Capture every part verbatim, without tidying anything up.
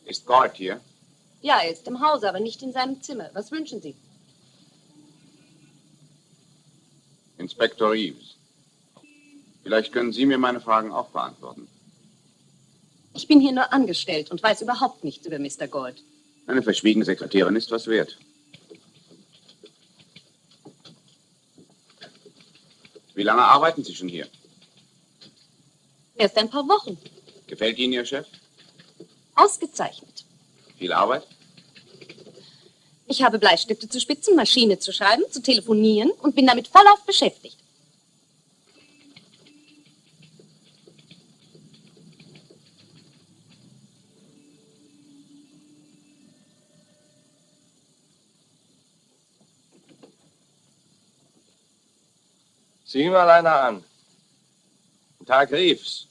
Ist Gord hier? Ja, er ist im Hause, aber nicht in seinem Zimmer. Was wünschen Sie? Inspektor Reeves. Vielleicht können Sie mir meine Fragen auch beantworten. Ich bin hier nur angestellt und weiß überhaupt nichts über Mister Gold. Eine verschwiegene Sekretärin ist was wert. Wie lange arbeiten Sie schon hier? Erst ein paar Wochen. Gefällt Ihnen Ihr Chef? Ausgezeichnet. Viel Arbeit? Ich habe Bleistifte zu spitzen, Maschine zu schreiben, zu telefonieren und bin damit vollauf beschäftigt. Sieh mal einer an. Guten Tag, Reeves.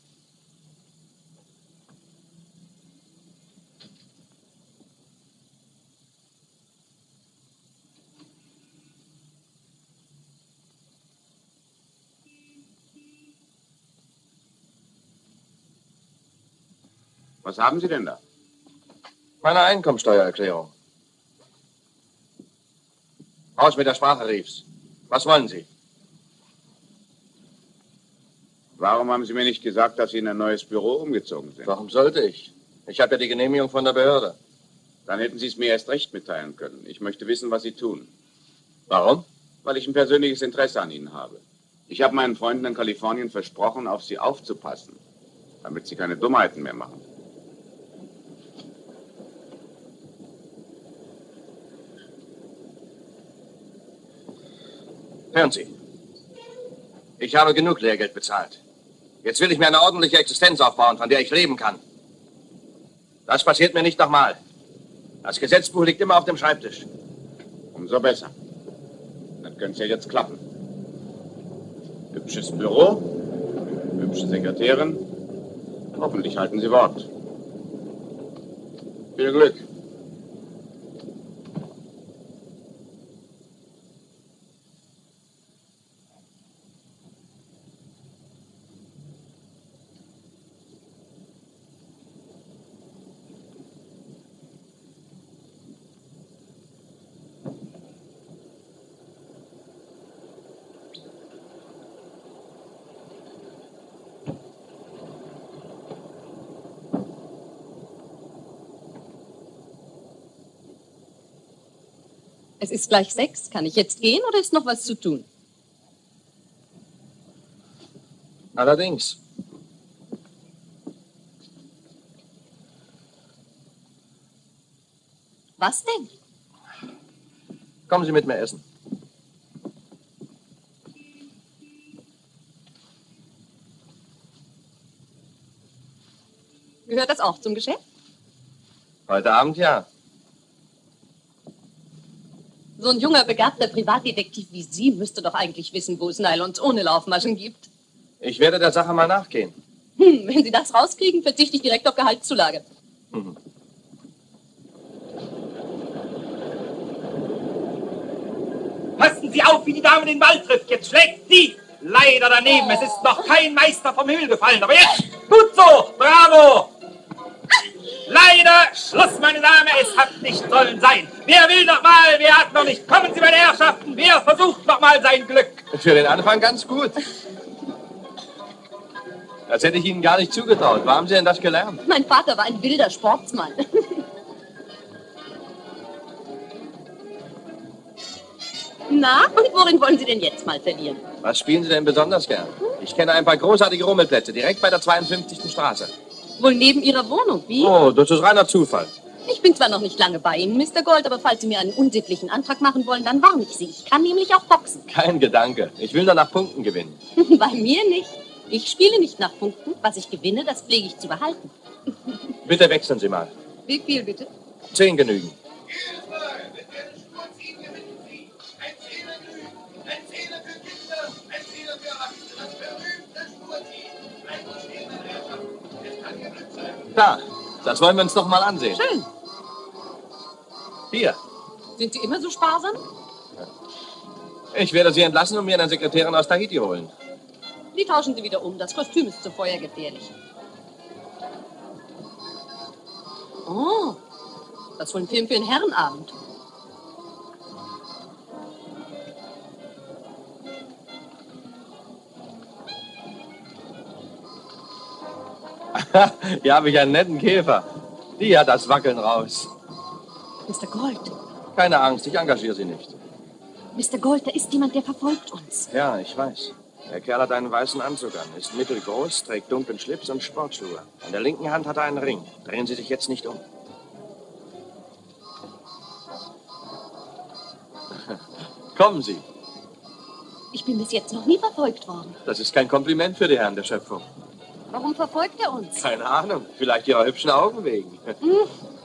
Was haben Sie denn da? Meine Einkommensteuererklärung. Raus mit der Sprache, Reeves. Was wollen Sie? Warum haben Sie mir nicht gesagt, dass Sie in ein neues Büro umgezogen sind? Warum sollte ich? Ich habe ja die Genehmigung von der Behörde. Dann hätten Sie es mir erst recht mitteilen können. Ich möchte wissen, was Sie tun. Warum? Weil ich ein persönliches Interesse an Ihnen habe. Ich habe meinen Freunden in Kalifornien versprochen, auf Sie aufzupassen, damit Sie keine Dummheiten mehr machen. Hören Sie. Ich habe genug Lehrgeld bezahlt. Jetzt will ich mir eine ordentliche Existenz aufbauen, von der ich leben kann. Das passiert mir nicht nochmal. Das Gesetzbuch liegt immer auf dem Schreibtisch. Umso besser. Dann könnte es ja jetzt klappen. Hübsches Büro, hübsche Sekretärin. Hoffentlich halten Sie Wort. Viel Glück. Es ist gleich sechs. Kann ich jetzt gehen oder ist noch was zu tun? Allerdings. Was denn? Kommen Sie mit mir essen. Gehört das auch zum Geschäft? Heute Abend ja. So ein junger, begabter Privatdetektiv wie Sie müsste doch eigentlich wissen, wo es Nylons ohne Laufmaschen gibt. Ich werde der Sache mal nachgehen. Hm, wenn Sie das rauskriegen, verzichte ich direkt auf Gehaltszulage. Mhm. Passen Sie auf, wie die Dame den Ball trifft. Jetzt schlägt sie. Leider daneben. Es ist noch kein Meister vom Himmel gefallen. Aber jetzt, gut so. Bravo. Leider, Schluss, meine Dame, es hat nicht sollen sein. Wer will noch mal, wer hat noch nicht? Kommen Sie, meine Herrschaften, wer versucht noch mal sein Glück? Für den Anfang ganz gut. Das hätte ich Ihnen gar nicht zugetraut. Wo haben Sie denn das gelernt? Mein Vater war ein wilder Sportsmann. Na, und worin wollen Sie denn jetzt mal verlieren? Was spielen Sie denn besonders gern? Ich kenne ein paar großartige Rummelplätze, direkt bei der zweiundfünfzigsten Straße. Wohl neben Ihrer Wohnung, wie? Oh, das ist reiner Zufall. Ich bin zwar noch nicht lange bei Ihnen, Mister Gold, aber falls Sie mir einen unsittlichen Antrag machen wollen, dann warne ich Sie. Ich kann nämlich auch boxen. Kein Gedanke. Ich will nur nach Punkten gewinnen. Bei mir nicht. Ich spiele nicht nach Punkten. Was ich gewinne, das pflege ich zu behalten. Bitte wechseln Sie mal. Wie viel, bitte? Zehn genügen. Da, das wollen wir uns doch mal ansehen. Schön. Hier. Sind Sie immer so sparsam? Ich werde Sie entlassen und mir eine Sekretärin aus Tahiti holen. Die tauschen Sie wieder um. Das Kostüm ist zu feuergefährlich. Oh, das ist wohl ein Film für einen Herrenabend. Hier habe ich einen netten Käfer. Die hat das Wackeln raus. Mister Gold. Keine Angst, ich engagiere sie nicht. Mister Gold, da ist jemand, der verfolgt uns. Ja, ich weiß. Der Kerl hat einen weißen Anzug an, ist mittelgroß, trägt dunklen Schlips und Sportschuhe. An der linken Hand hat er einen Ring. Drehen Sie sich jetzt nicht um. Kommen Sie. Ich bin bis jetzt noch nie verfolgt worden. Das ist kein Kompliment für die Herren der Schöpfung. Warum verfolgt er uns? Keine Ahnung. Vielleicht Ihrer hübschen Augen wegen. Hm.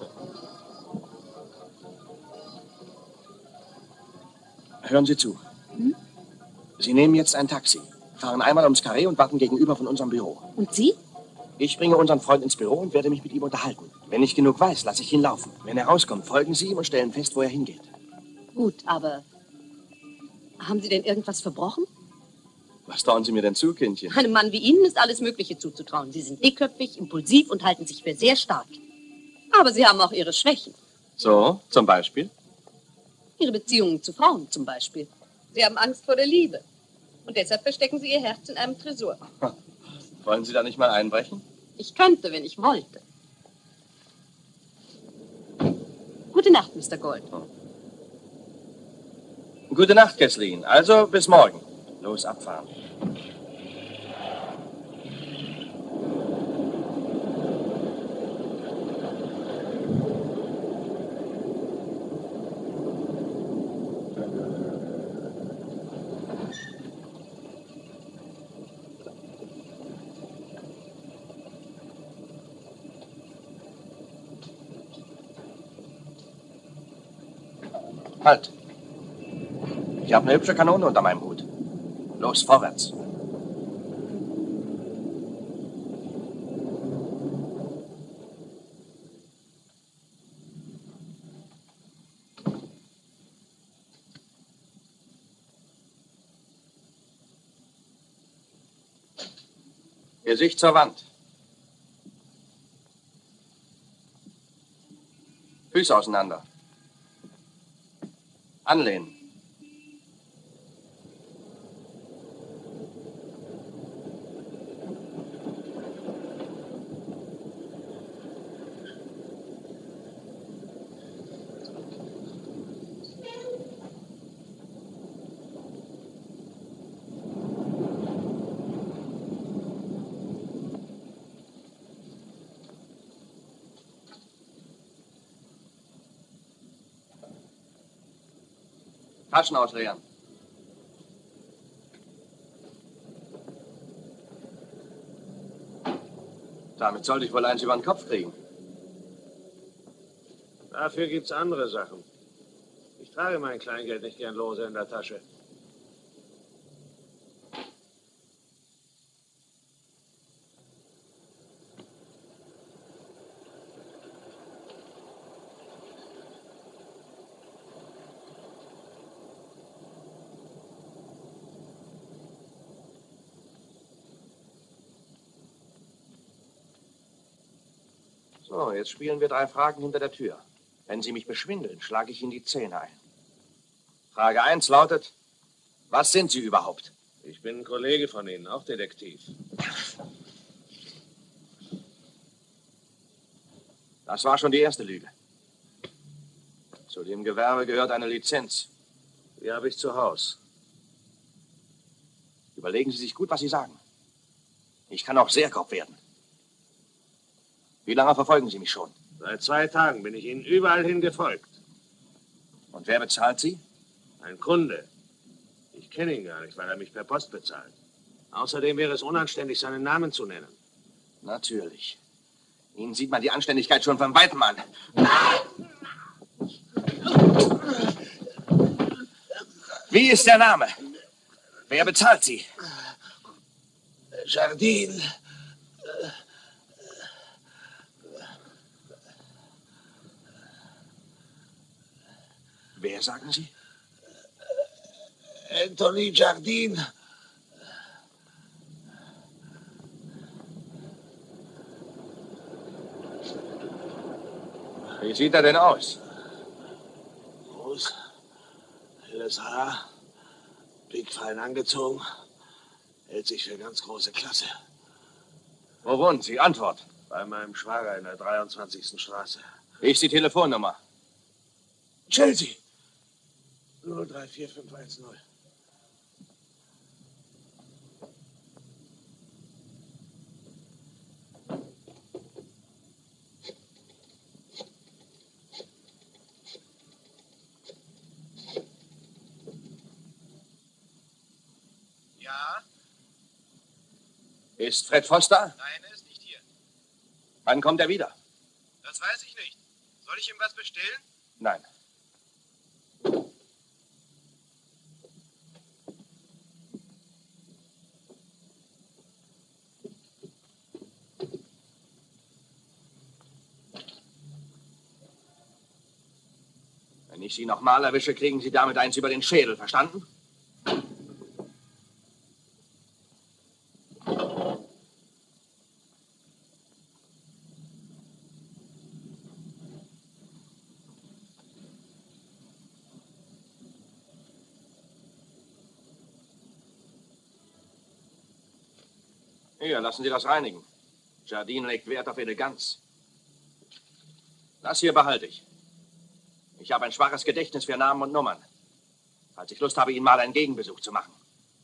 Hören Sie zu. Hm? Sie nehmen jetzt ein Taxi, fahren einmal ums Karree und warten gegenüber von unserem Büro. Und Sie? Ich bringe unseren Freund ins Büro und werde mich mit ihm unterhalten. Wenn ich genug weiß, lasse ich ihn laufen. Wenn er rauskommt, folgen Sie ihm und stellen fest, wo er hingeht. Gut, aber haben Sie denn irgendwas verbrochen? Was trauen Sie mir denn zu, Kindchen? Einem Mann wie Ihnen ist alles Mögliche zuzutrauen. Sie sind dickköpfig, impulsiv und halten sich für sehr stark. Aber Sie haben auch Ihre Schwächen. So, zum Beispiel? Ihre Beziehungen zu Frauen zum Beispiel. Sie haben Angst vor der Liebe. Und deshalb verstecken Sie Ihr Herz in einem Tresor. Wollen Sie da nicht mal einbrechen? Ich könnte, wenn ich wollte. Gute Nacht, Mister Gold. Oh. Gute Nacht, Kesslin. Also, bis morgen. Los, abfahren. Halt. Ich habe eine hübsche Kanone unter meinem Hut. Los, vorwärts. Gesicht zur Wand. Füße auseinander. Anlehnen. Taschen ausleeren. Damit sollte ich wohl eins über den Kopf kriegen. Dafür gibt's andere Sachen. Ich trage mein Kleingeld nicht gern lose in der Tasche. So, jetzt spielen wir drei Fragen hinter der Tür. Wenn Sie mich beschwindeln, schlage ich Ihnen die Zähne ein. Frage eins lautet, was sind Sie überhaupt? Ich bin ein Kollege von Ihnen, auch Detektiv. Das war schon die erste Lüge. Zu dem Gewerbe gehört eine Lizenz. Die habe ich zu Haus. Überlegen Sie sich gut, was Sie sagen. Ich kann auch sehr grob werden. Wie lange verfolgen Sie mich schon? Seit zwei Tagen bin ich Ihnen überall hin gefolgt. Und wer bezahlt Sie? Ein Kunde. Ich kenne ihn gar nicht, weil er mich per Post bezahlt. Außerdem wäre es unanständig, seinen Namen zu nennen. Natürlich. Ihnen sieht man die Anständigkeit schon von Weitem an. Wie ist der Name? Wer bezahlt Sie? Jardin. Wer, sagen Sie? Anthony Jardin. Wie sieht er denn aus? Groß, helles Haar, piekfein angezogen, hält sich für ganz große Klasse. Wo wohnen Sie? Antwort. Bei meinem Schwager in der dreiundzwanzigsten Straße. Wie ist die Telefonnummer? Chelsea. null drei vier fünf eins null. Ja? Ist Fred Foster? Nein, er ist nicht hier. Wann kommt er wieder? Das weiß ich nicht. Soll ich ihm was bestellen? Nein. Wenn ich Sie nochmal erwische, kriegen Sie damit eins über den Schädel, verstanden? Hier, lassen Sie das reinigen. Jardine legt Wert auf Eleganz. Das hier behalte ich. Ich habe ein schwaches Gedächtnis für Namen und Nummern. Falls ich Lust habe, Ihnen mal einen Gegenbesuch zu machen.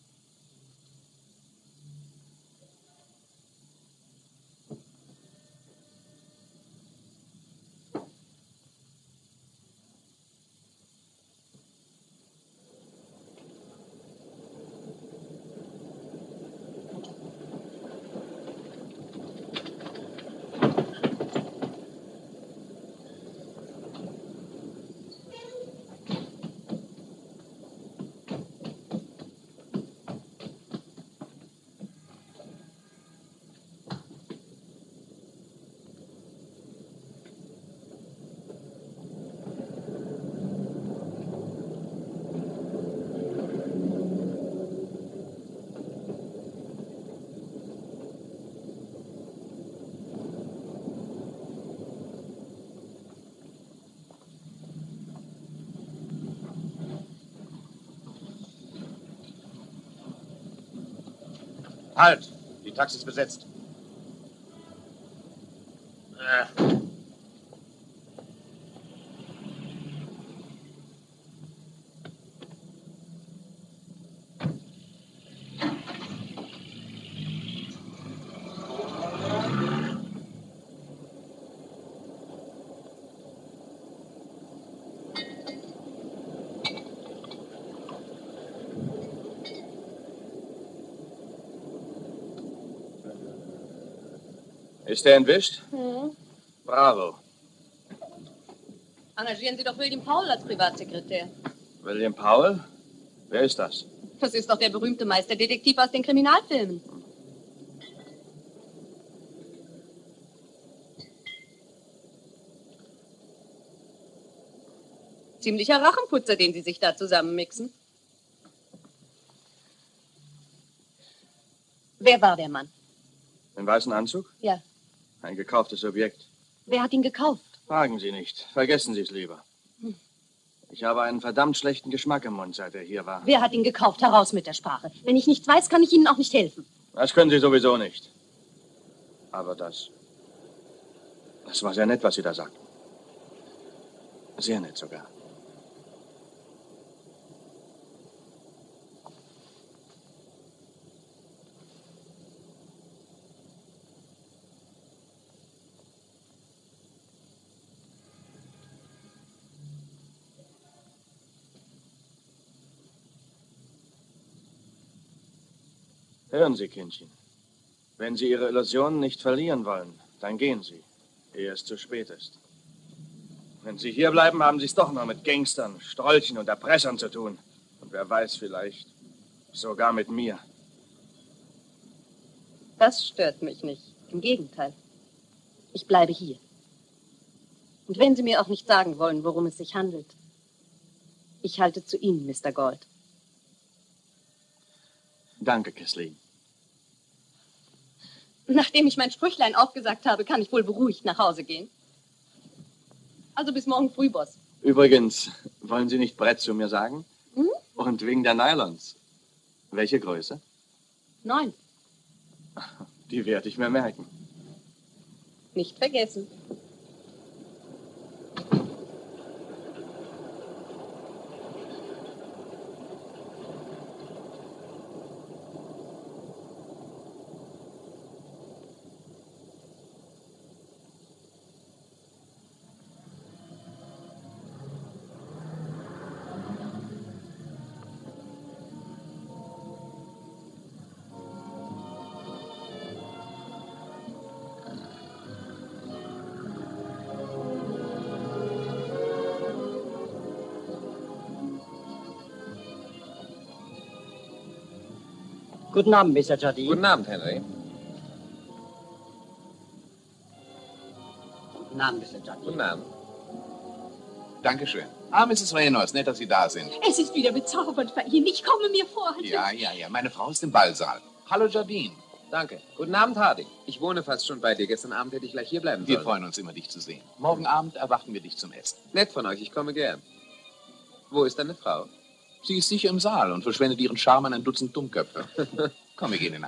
Halt! Die Taxi ist besetzt. Äh. Ist er entwischt? Hm. Bravo. Engagieren Sie doch William Powell als Privatsekretär. William Powell? Wer ist das? Das ist doch der berühmte Meisterdetektiv aus den Kriminalfilmen. Ziemlicher Rachenputzer, den Sie sich da zusammenmixen. Wer war der Mann? Im weißen Anzug? Ja. Ein gekauftes Objekt. Wer hat ihn gekauft? Fragen Sie nicht. Vergessen Sie es lieber. Ich habe einen verdammt schlechten Geschmack im Mund, seit er hier war. Wer hat ihn gekauft? Heraus mit der Sprache. Wenn ich nichts weiß, kann ich Ihnen auch nicht helfen. Das können Sie sowieso nicht. Aber das... Das war sehr nett, was Sie da sagten. Sehr nett sogar. Hören Sie, Kindchen. Wenn Sie Ihre Illusionen nicht verlieren wollen, dann gehen Sie, ehe es zu spät ist. Wenn Sie hier bleiben, haben Sie es doch noch mit Gangstern, Strolchen und Erpressern zu tun. Und wer weiß, vielleicht sogar mit mir. Das stört mich nicht. Im Gegenteil. Ich bleibe hier. Und wenn Sie mir auch nicht sagen wollen, worum es sich handelt, ich halte zu Ihnen, Mister Gold. Danke, Kathleen. Nachdem ich mein Sprüchlein aufgesagt habe, kann ich wohl beruhigt nach Hause gehen. Also bis morgen früh, Boss. Übrigens, wollen Sie nicht Brett zu mir sagen? Hm? Und wegen der Nylons. Welche Größe? Neun. Die werde ich mir merken. Nicht vergessen. Guten Abend, Mister Jardine. Guten Abend, Henry. Guten Abend, Mister Jardine. Guten Abend. Dankeschön. Ah, Misses Reynolds, nett, dass Sie da sind. Es ist wieder bezaubernd bei Ihnen. Ich komme mir vor. als Ja, ja, ja. Meine Frau ist im Ballsaal. Hallo, Jardine. Danke. Guten Abend, Hardy. Ich wohne fast schon bei dir. Gestern Abend hätte ich gleich hier bleiben sollen. Wir freuen uns immer, dich zu sehen. Morgen Abend erwarten wir dich zum Essen. Nett von euch, ich komme gern. Wo ist deine Frau? Sie ist sicher im Saal und verschwendet ihren Charme an ein Dutzend Dummköpfe. Komm, wir gehen hinein.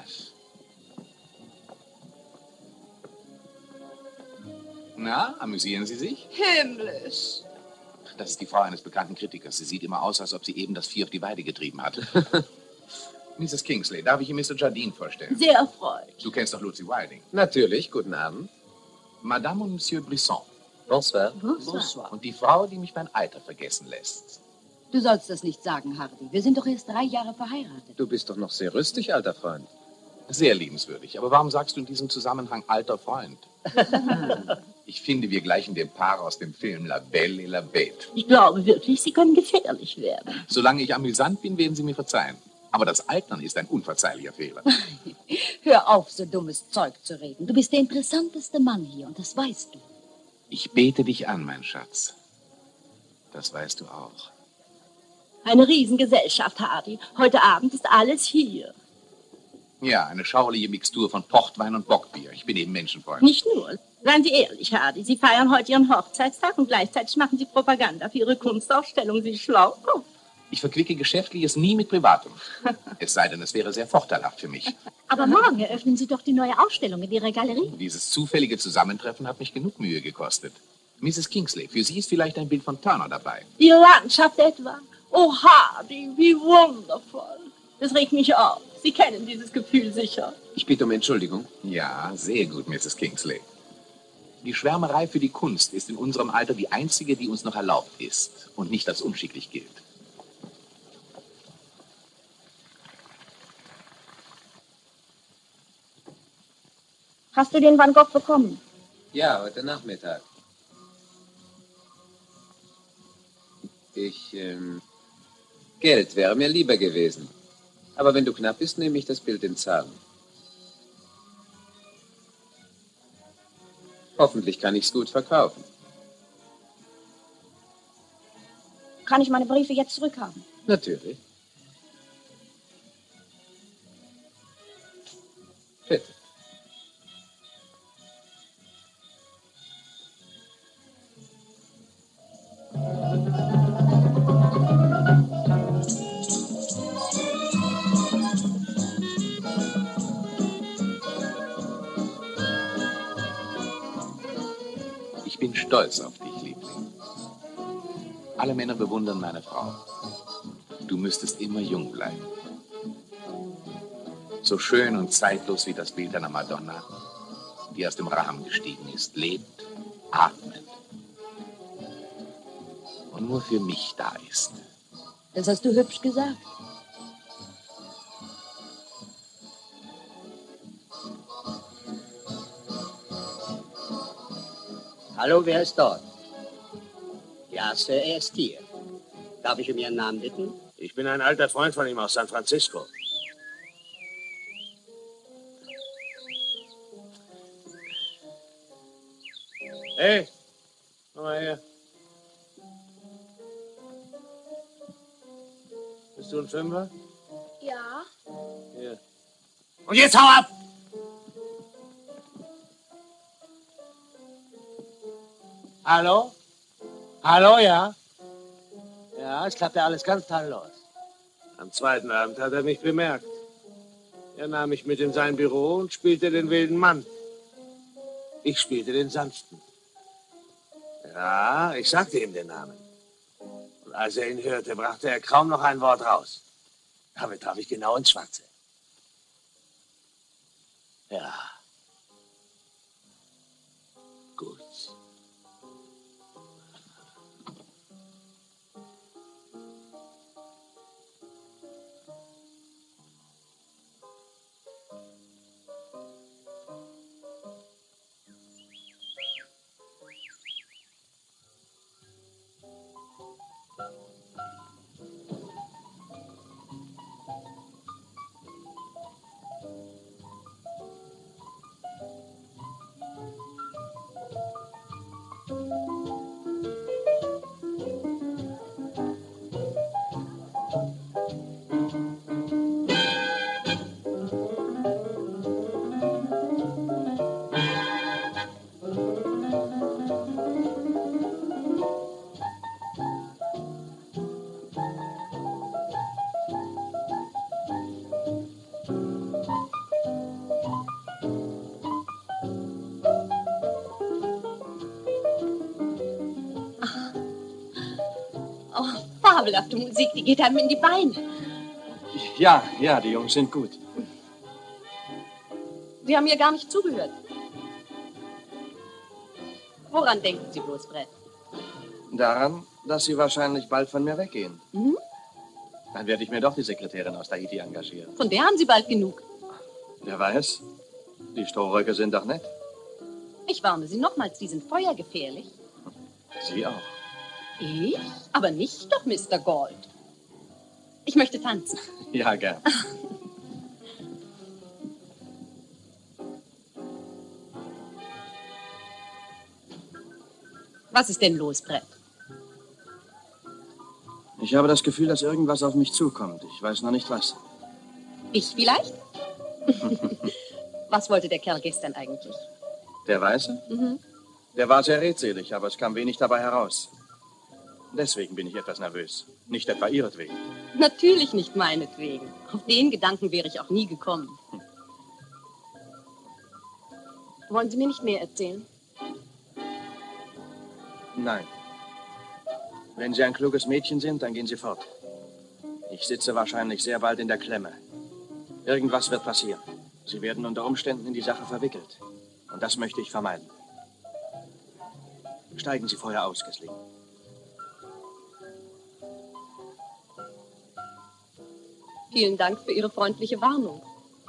Na, amüsieren Sie sich? himmlisch. Das ist die Frau eines bekannten Kritikers. Sie sieht immer aus, als ob sie eben das Vieh auf die Weide getrieben hat. Misses Kingsley, darf ich Ihnen Mister Jardine vorstellen? Sehr erfreut. Du kennst doch Lucy Wilding. Natürlich, guten Abend. Madame und Monsieur Brisson. Bonsoir. Bonsoir. Und die Frau, die mich mein Alter vergessen lässt. Du sollst das nicht sagen, Hardy. Wir sind doch erst drei Jahre verheiratet. Du bist doch noch sehr rüstig, alter Freund. Sehr liebenswürdig. Aber warum sagst du in diesem Zusammenhang alter Freund? Ich finde, wir gleichen dem Paar aus dem Film La Belle et la Bête. Ich glaube wirklich, Sie können gefährlich werden. Solange ich amüsant bin, werden Sie mir verzeihen. Aber das Altern ist ein unverzeihlicher Fehler. Hör auf, so dummes Zeug zu reden. Du bist der interessanteste Mann hier und das weißt du. Ich bete dich an, mein Schatz. Das weißt du auch. Eine Riesengesellschaft, Hardy. Heute Abend ist alles hier. Ja, eine schauerliche Mixtur von Portwein und Bockbier. Ich bin eben Menschenfreund. Nicht nur. Seien Sie ehrlich, Hardy. Sie feiern heute Ihren Hochzeitstag und gleichzeitig machen Sie Propaganda für Ihre Kunstausstellung. Sie schlau. Oh. Ich verquicke Geschäftliches nie mit Privatem. Es sei denn, es wäre sehr vorteilhaft für mich. Aber morgen eröffnen Sie doch die neue Ausstellung in Ihrer Galerie. Dieses zufällige Zusammentreffen hat mich genug Mühe gekostet. Misses Kingsley, für Sie ist vielleicht ein Bild von Turner dabei. Ihre Landschaft etwa. Oh, Hardy, wie wundervoll. Das regt mich auf. Sie kennen dieses Gefühl sicher. Ich bitte um Entschuldigung. Ja, sehr gut, Misses Kingsley. Die Schwärmerei für die Kunst ist in unserem Alter die einzige, die uns noch erlaubt ist und nicht als unschicklich gilt. Hast du den Van Gogh bekommen? Ja, heute Nachmittag. Ich, ähm, Geld wäre mir lieber gewesen. Aber wenn du knapp bist, nehme ich das Bild in Zahlung. Hoffentlich kann ich es gut verkaufen. Kann ich meine Briefe jetzt zurückhaben? Natürlich. Bitte. Ich bin stolz auf dich, Liebling. Alle Männer bewundern meine Frau. Du müsstest immer jung bleiben. So schön und zeitlos wie das Bild einer Madonna, die aus dem Rahmen gestiegen ist, lebt, atmet und nur für mich da ist. Das hast du hübsch gesagt. Hallo, wer ist dort? Ja, Sir, er ist hier. Darf ich um Ihren Namen bitten? Ich bin ein alter Freund von ihm aus San Francisco. Hey, komm mal her. Bist du ein Fünfer? Ja. Hier. Und jetzt hau ab! Hallo? Hallo, ja? Ja, es klappt ja alles ganz tadellos. Am zweiten Abend hat er mich bemerkt. Er nahm mich mit in sein Büro und spielte den wilden Mann. Ich spielte den sanften. Ja, ich sagte ihm den Namen. Und als er ihn hörte, brachte er kaum noch ein Wort raus. Damit traf ich genau ins Schwarze. Ja. Gut. Fabelhafte Musik, die geht einem in die Beine. Ja, ja, die Jungs sind gut. Sie haben mir gar nicht zugehört. Woran denken Sie bloß, Brett? Daran, dass Sie wahrscheinlich bald von mir weggehen. Mhm. Dann werde ich mir doch die Sekretärin aus Tahiti engagieren. Von der haben Sie bald genug. Wer weiß, die Strohröcke sind doch nett. Ich warne Sie nochmals, die sind feuergefährlich. Sie auch. Ich? Aber nicht doch, Mister Gold. Ich möchte tanzen. Ja, gern. Was ist denn los, Brett? Ich habe das Gefühl, dass irgendwas auf mich zukommt. Ich weiß noch nicht was. Ich vielleicht? Was wollte der Kerl gestern eigentlich? Der Weiße? Mhm. Der war sehr redselig, aber es kam wenig dabei heraus. Deswegen bin ich etwas nervös. Nicht etwa ihretwegen. Natürlich nicht meinetwegen. Auf den Gedanken wäre ich auch nie gekommen. Hm. Wollen Sie mir nicht mehr erzählen? Nein. Wenn Sie ein kluges Mädchen sind, dann gehen Sie fort. Ich sitze wahrscheinlich sehr bald in der Klemme. Irgendwas wird passieren. Sie werden unter Umständen in die Sache verwickelt. Und das möchte ich vermeiden. Steigen Sie vorher aus, Gessling. Vielen Dank für Ihre freundliche Warnung.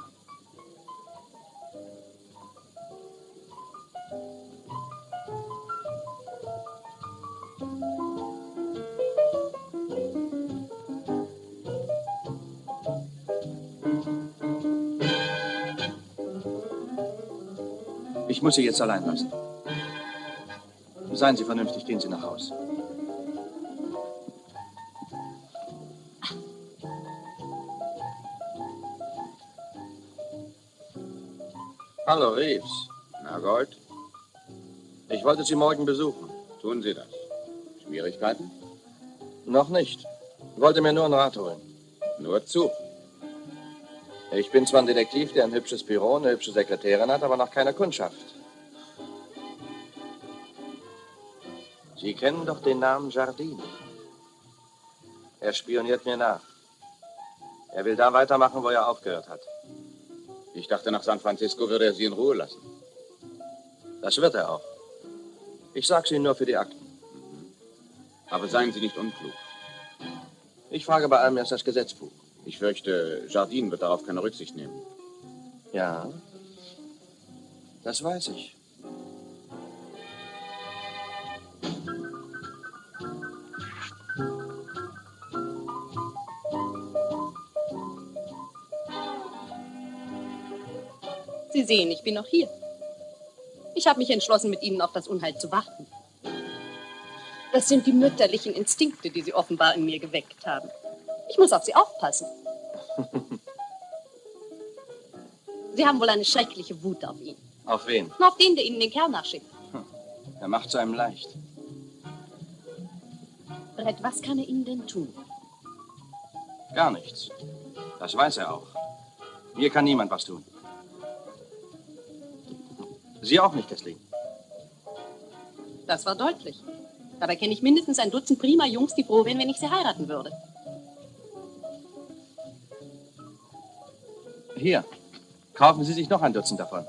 Ich muss Sie jetzt allein lassen. Seien Sie vernünftig, gehen Sie nach Haus. Hallo, Reeves. Na, Gold? Ich wollte Sie morgen besuchen. Tun Sie das. Schwierigkeiten? Noch nicht. Ich wollte mir nur einen Rat holen. Nur zu. Ich bin zwar ein Detektiv, der ein hübsches Büro, eine hübsche Sekretärin hat, aber noch keine Kundschaft. Sie kennen doch den Namen Jardine. Er spioniert mir nach. Er will da weitermachen, wo er aufgehört hat. Ich dachte, nach San Francisco würde er Sie in Ruhe lassen. Das wird er auch. Ich sag's Ihnen nur für die Akten. Mhm. Aber seien Sie nicht unklug. Ich frage bei allem erst das Gesetzbuch. Ich fürchte, Jardine wird darauf keine Rücksicht nehmen. Ja, das weiß ich. Sie sehen, ich bin noch hier. Ich habe mich entschlossen, mit Ihnen auf das Unheil zu warten. Das sind die mütterlichen Instinkte, die Sie offenbar in mir geweckt haben. Ich muss auf Sie aufpassen. Sie haben wohl eine schreckliche Wut auf ihn. Auf wen? Auf den, der Ihnen den Kerl nachschickt. Hm. Er macht's einem leicht. Brett, was kann er Ihnen denn tun? Gar nichts. Das weiß er auch. Mir kann niemand was tun. Sie auch nicht, Kessling. Das war deutlich. Dabei kenne ich mindestens ein Dutzend prima Jungs, die froh wären, wenn ich sie heiraten würde. Hier, kaufen Sie sich noch ein Dutzend davon.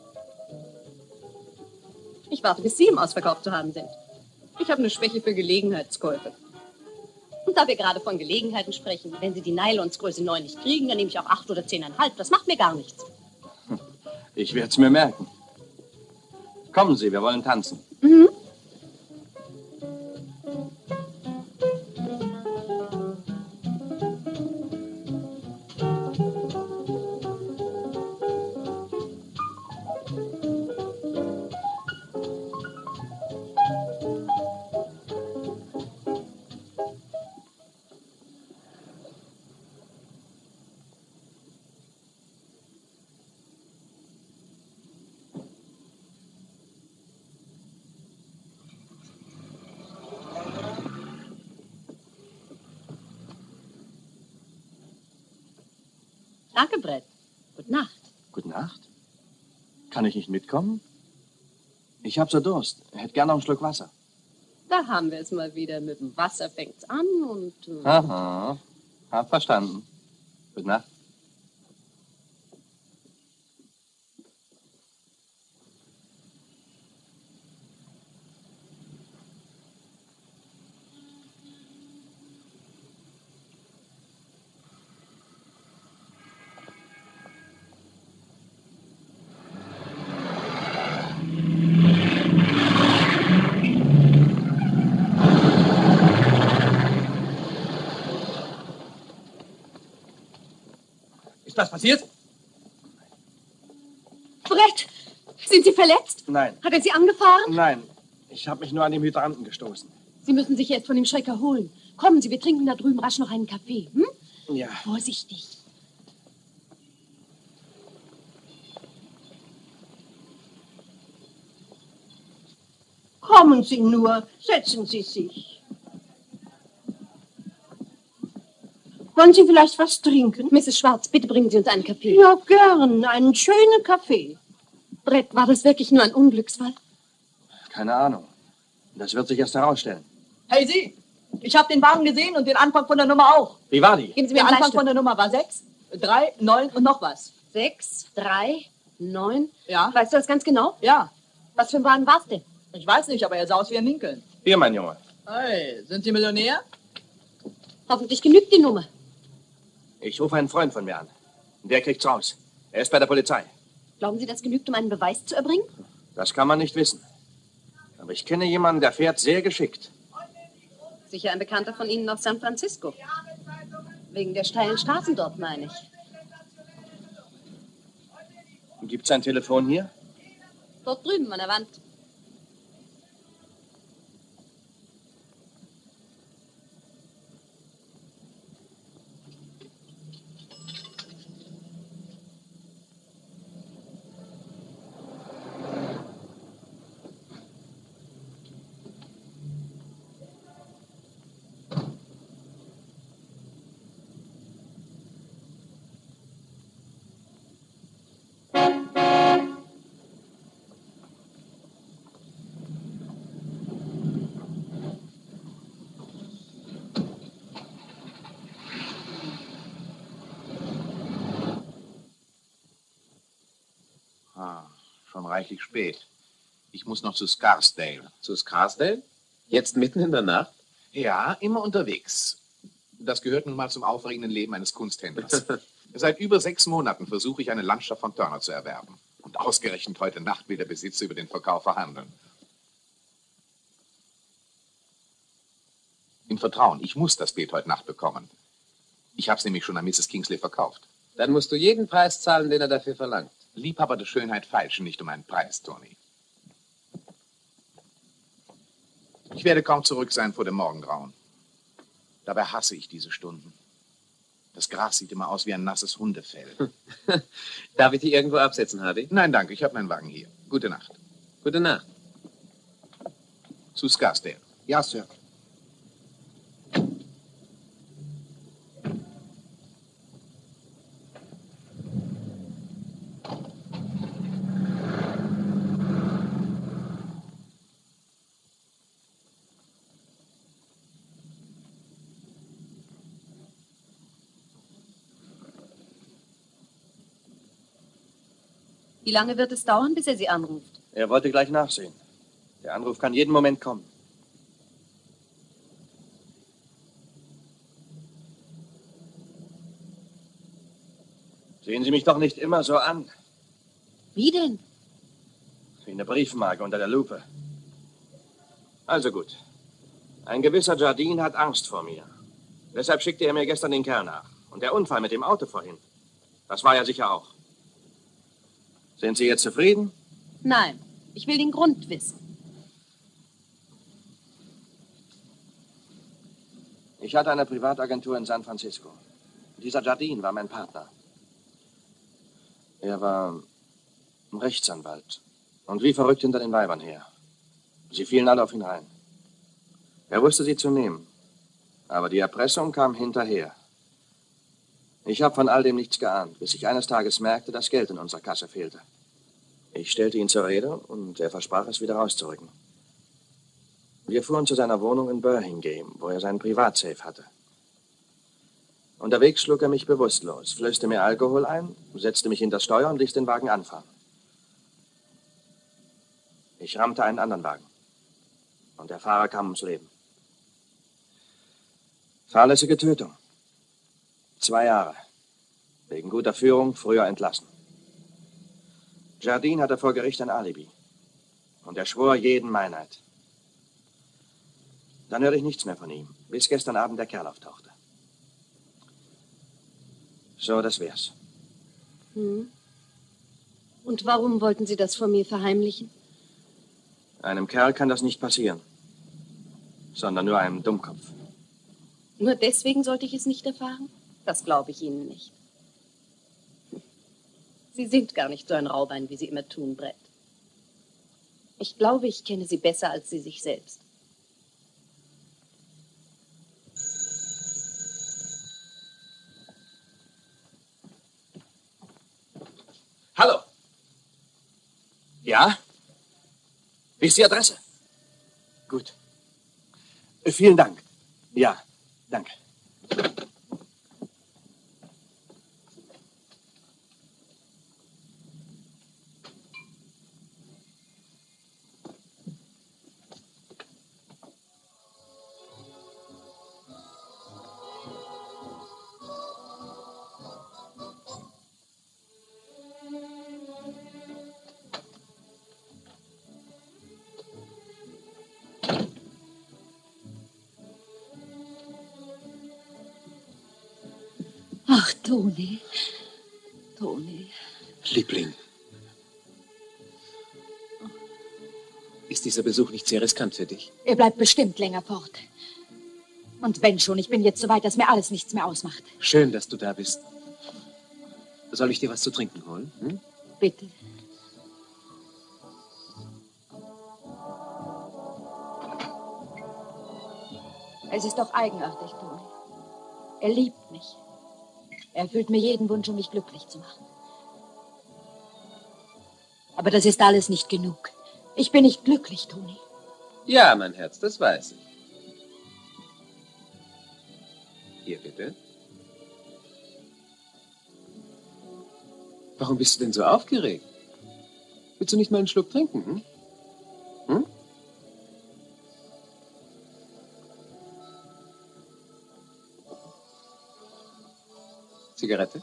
Ich warte, bis Sie im Ausverkauf zu haben sind. Ich habe eine Schwäche für Gelegenheitskäufe. Und da wir gerade von Gelegenheiten sprechen, wenn Sie die Nylons Größe neun nicht kriegen, dann nehme ich auch acht oder zehn Komma fünf. Das macht mir gar nichts. Ich werde es mir merken. Kommen Sie, wir wollen tanzen. Mhm. Danke, Brett. Gute Nacht. Gute Nacht. Kann ich nicht mitkommen? Ich hab so Durst. Hätte gern noch einen Schluck Wasser. Da haben wir es mal wieder. Mit dem Wasser fängt's an und... Äh Aha. Hab verstanden. Gute Nacht. Was passiert? Brett, sind Sie verletzt? Nein. Hat er Sie angefahren? Nein, ich habe mich nur an dem Hydranten gestoßen. Sie müssen sich erst von dem Schreck erholen. Kommen Sie, wir trinken da drüben rasch noch einen Kaffee. Hm? Ja. Vorsichtig. Kommen Sie nur, setzen Sie sich. Wollen Sie vielleicht was trinken? Misses Schwarz, bitte bringen Sie uns einen Kaffee. Ja, gern. Einen schönen Kaffee. Brett, war das wirklich nur ein Unglücksfall? Keine Ahnung. Das wird sich erst herausstellen. Hey, Sie! Ich habe den Wagen gesehen und den Anfang von der Nummer auch. Wie war die? Geben Sie mir Der einen Anfang Bleistift. von der Nummer war sechs, drei, neun und noch was. Sechs, drei, neun. Ja. Weißt du das ganz genau? Ja. Was für ein Wagen war's denn? Ich weiß nicht, aber er sah aus wie ein Lincoln. Hier, mein Junge. Hey, sind Sie Millionär? Hoffentlich genügt die Nummer. Ich rufe einen Freund von mir an. Der kriegt's raus. Er ist bei der Polizei. Glauben Sie, das genügt, um einen Beweis zu erbringen? Das kann man nicht wissen. Aber ich kenne jemanden, der fährt sehr geschickt. Sicher ein Bekannter von Ihnen aus San Francisco. Wegen der steilen Straßen dort, meine ich. Gibt's ein Telefon hier? Dort drüben an der Wand. Schon reichlich spät. Ich muss noch zu Scarsdale. Zu Scarsdale? Jetzt mitten in der Nacht? Ja, immer unterwegs. Das gehört nun mal zum aufregenden Leben eines Kunsthändlers. Seit über sechs Monaten versuche ich, eine Landschaft von Turner zu erwerben. Und ausgerechnet heute Nacht will der Besitzer über den Verkauf verhandeln. Im Vertrauen, ich muss das Bild heute Nacht bekommen. Ich habe es nämlich schon an Misses Kingsley verkauft. Dann musst du jeden Preis zahlen, den er dafür verlangt. Liebhaber der Schönheit feilschen nicht um einen Preis, Tony. Ich werde kaum zurück sein vor dem Morgengrauen. Dabei hasse ich diese Stunden. Das Gras sieht immer aus wie ein nasses Hundefell. Darf ich dich irgendwo absetzen, Hardy? Nein, danke, ich habe meinen Wagen hier. Gute Nacht. Gute Nacht. Zu Scarsdale. Ja, Sir. Wie lange wird es dauern, bis er Sie anruft? Er wollte gleich nachsehen. Der Anruf kann jeden Moment kommen. Sehen Sie mich doch nicht immer so an. Wie denn? Wie eine Briefmarke unter der Lupe. Also gut. Ein gewisser Jardine hat Angst vor mir. Deshalb schickte er mir gestern den Kerl nach. Und der Unfall mit dem Auto vorhin, das war ja sicher auch. Sind Sie jetzt zufrieden? Nein, ich will den Grund wissen. Ich hatte eine Privatagentur in San Francisco. Dieser Jardine war mein Partner. Er war ein Rechtsanwalt und wie verrückt hinter den Weibern her. Sie fielen alle auf ihn rein. Er wusste sie zu nehmen, aber die Erpressung kam hinterher. Ich habe von all dem nichts geahnt, bis ich eines Tages merkte, dass Geld in unserer Kasse fehlte. Ich stellte ihn zur Rede und er versprach, es wieder rauszurücken. Wir fuhren zu seiner Wohnung in Burlingame, wo er seinen Privatsafe hatte. Unterwegs schlug er mich bewusstlos, flößte mir Alkohol ein, setzte mich hinter das Steuer und ließ den Wagen anfahren. Ich rammte einen anderen Wagen und der Fahrer kam ums Leben. Fahrlässige Tötung. Zwei Jahre. Wegen guter Führung, früher entlassen. Jardine hatte vor Gericht ein Alibi. Und er schwor jeden Meineid. Dann hörte ich nichts mehr von ihm, bis gestern Abend der Kerl auftauchte. So, das wär's. Hm. Und warum wollten Sie das vor mir verheimlichen? Einem Kerl kann das nicht passieren. Sondern nur einem Dummkopf. Nur deswegen sollte ich es nicht erfahren? Das glaube ich Ihnen nicht. Sie sind gar nicht so ein Raubein, wie Sie immer tun, Brett. Ich glaube, ich kenne Sie besser als Sie sich selbst. Hallo. Ja? Wie ist die Adresse? Gut. Vielen Dank. Ja, danke. Ach, Toni. Toni. Liebling. Ist dieser Besuch nicht sehr riskant für dich? Er bleibt bestimmt länger fort. Und wenn schon, ich bin jetzt so weit, dass mir alles nichts mehr ausmacht. Schön, dass du da bist. Soll ich dir was zu trinken holen? Hm? Bitte. Es ist doch eigenartig, Toni. Er liebt mich. Er erfüllt mir jeden Wunsch, um mich glücklich zu machen. Aber das ist alles nicht genug. Ich bin nicht glücklich, Toni. Ja, mein Herz, das weiß ich. Hier, bitte. Warum bist du denn so aufgeregt? Willst du nicht mal einen Schluck trinken? Hm? Hm? Zigarette?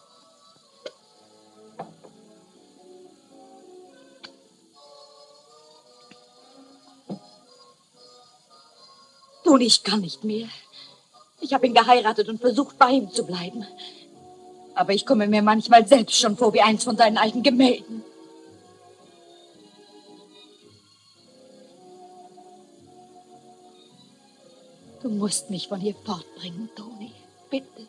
Toni, ich kann nicht mehr. Ich habe ihn geheiratet und versucht, bei ihm zu bleiben. Aber ich komme mir manchmal selbst schon vor wie eins von seinen alten Gemälden. Du musst mich von hier fortbringen, Toni. Bitte.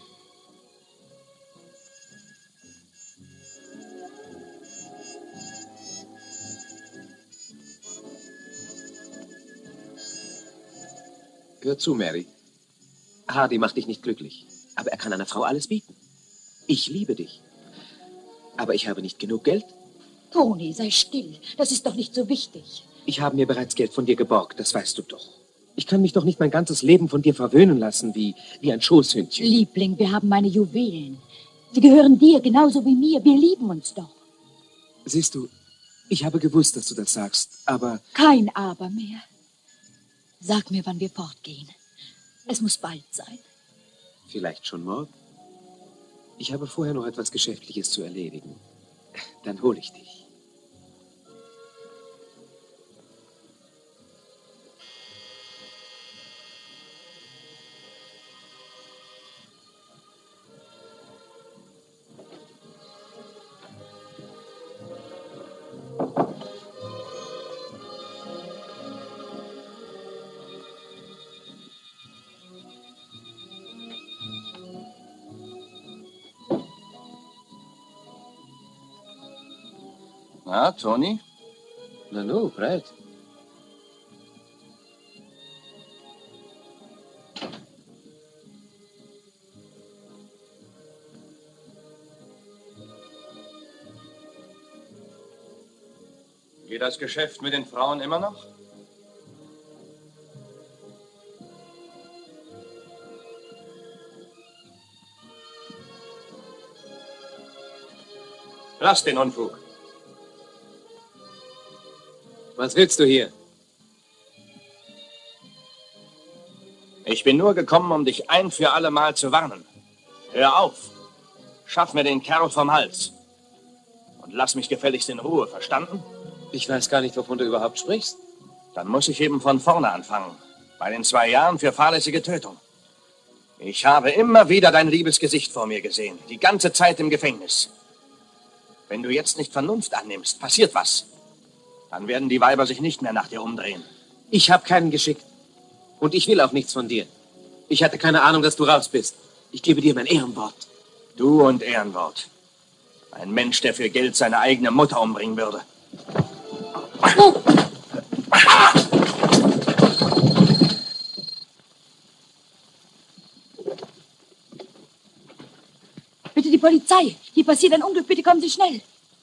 Hör zu, Mary. Hardy macht dich nicht glücklich, aber er kann einer Frau alles bieten. Ich liebe dich, aber ich habe nicht genug Geld. Toni, sei still. Das ist doch nicht so wichtig. Ich habe mir bereits Geld von dir geborgt, das weißt du doch. Ich kann mich doch nicht mein ganzes Leben von dir verwöhnen lassen, wie, wie ein Schoßhündchen. Liebling, wir haben meine Juwelen. Sie gehören dir genauso wie mir. Wir lieben uns doch. Siehst du, ich habe gewusst, dass du das sagst, aber... Kein Aber mehr. Sag mir, wann wir fortgehen. Es muss bald sein. Vielleicht schon morgen? Ich habe vorher noch etwas Geschäftliches zu erledigen. Dann hole ich dich. Na, Toni? Na nu, Brett. Geht das Geschäft mit den Frauen immer noch? Lass den Unfug. Was willst du hier? Ich bin nur gekommen, um dich ein für alle Mal zu warnen. Hör auf. Schaff mir den Kerl vom Hals. Und lass mich gefälligst in Ruhe, verstanden? Ich weiß gar nicht, wovon du überhaupt sprichst. Dann muss ich eben von vorne anfangen. Bei den zwei Jahren für fahrlässige Tötung. Ich habe immer wieder dein liebes Gesicht vor mir gesehen. Die ganze Zeit im Gefängnis. Wenn du jetzt nicht Vernunft annimmst, passiert was. Dann werden die Weiber sich nicht mehr nach dir umdrehen. Ich habe keinen geschickt. Und ich will auch nichts von dir. Ich hatte keine Ahnung, dass du raus bist. Ich gebe dir mein Ehrenwort. Du und Ehrenwort. Ein Mensch, der für Geld seine eigene Mutter umbringen würde. Bitte die Polizei. Hier passiert ein Unglück. Bitte kommen Sie schnell.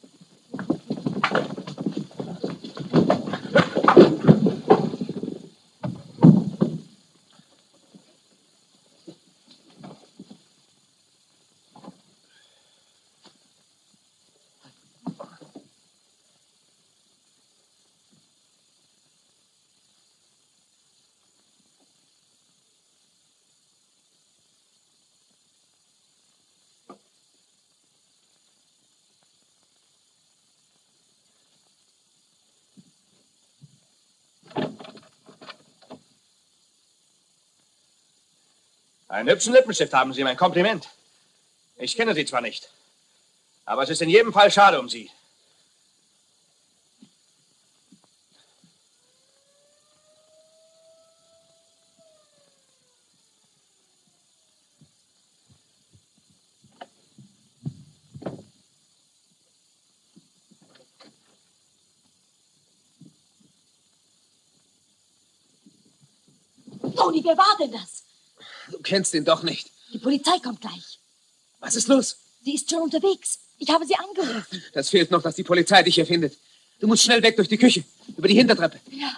Einen hübschen Lippenstift haben Sie, mein Kompliment. Ich kenne Sie zwar nicht, aber es ist in jedem Fall schade um Sie. Toni, wer war denn das? Du kennst ihn doch nicht. Die Polizei kommt gleich. Was ist los? Sie ist schon unterwegs. Ich habe sie angerufen. Das fehlt noch, dass die Polizei dich hier findet. Du musst schnell weg durch die Küche, über die Hintertreppe. Ja.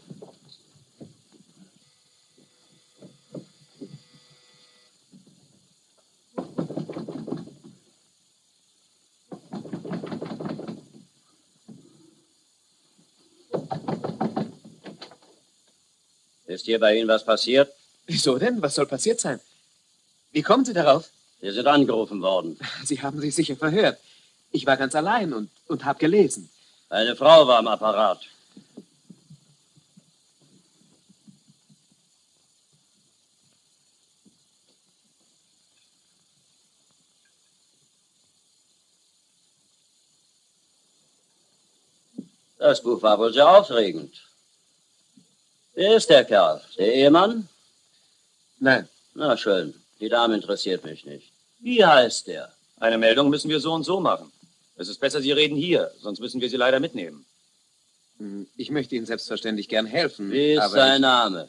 Ist hier bei Ihnen was passiert? Wieso denn? Was soll passiert sein? Wie kommen Sie darauf? Sie sind angerufen worden. Sie haben sich sicher verhört. Ich war ganz allein und, und habe gelesen. Eine Frau war am Apparat. Das Buch war wohl sehr aufregend. Wer ist der Kerl? Der Ehemann? Nein. Na schön, die Dame interessiert mich nicht. Wie heißt der? Eine Meldung müssen wir so und so machen. Es ist besser, Sie reden hier, sonst müssen wir Sie leider mitnehmen. Ich möchte Ihnen selbstverständlich gern helfen. Wie ist aber sein ich... Name?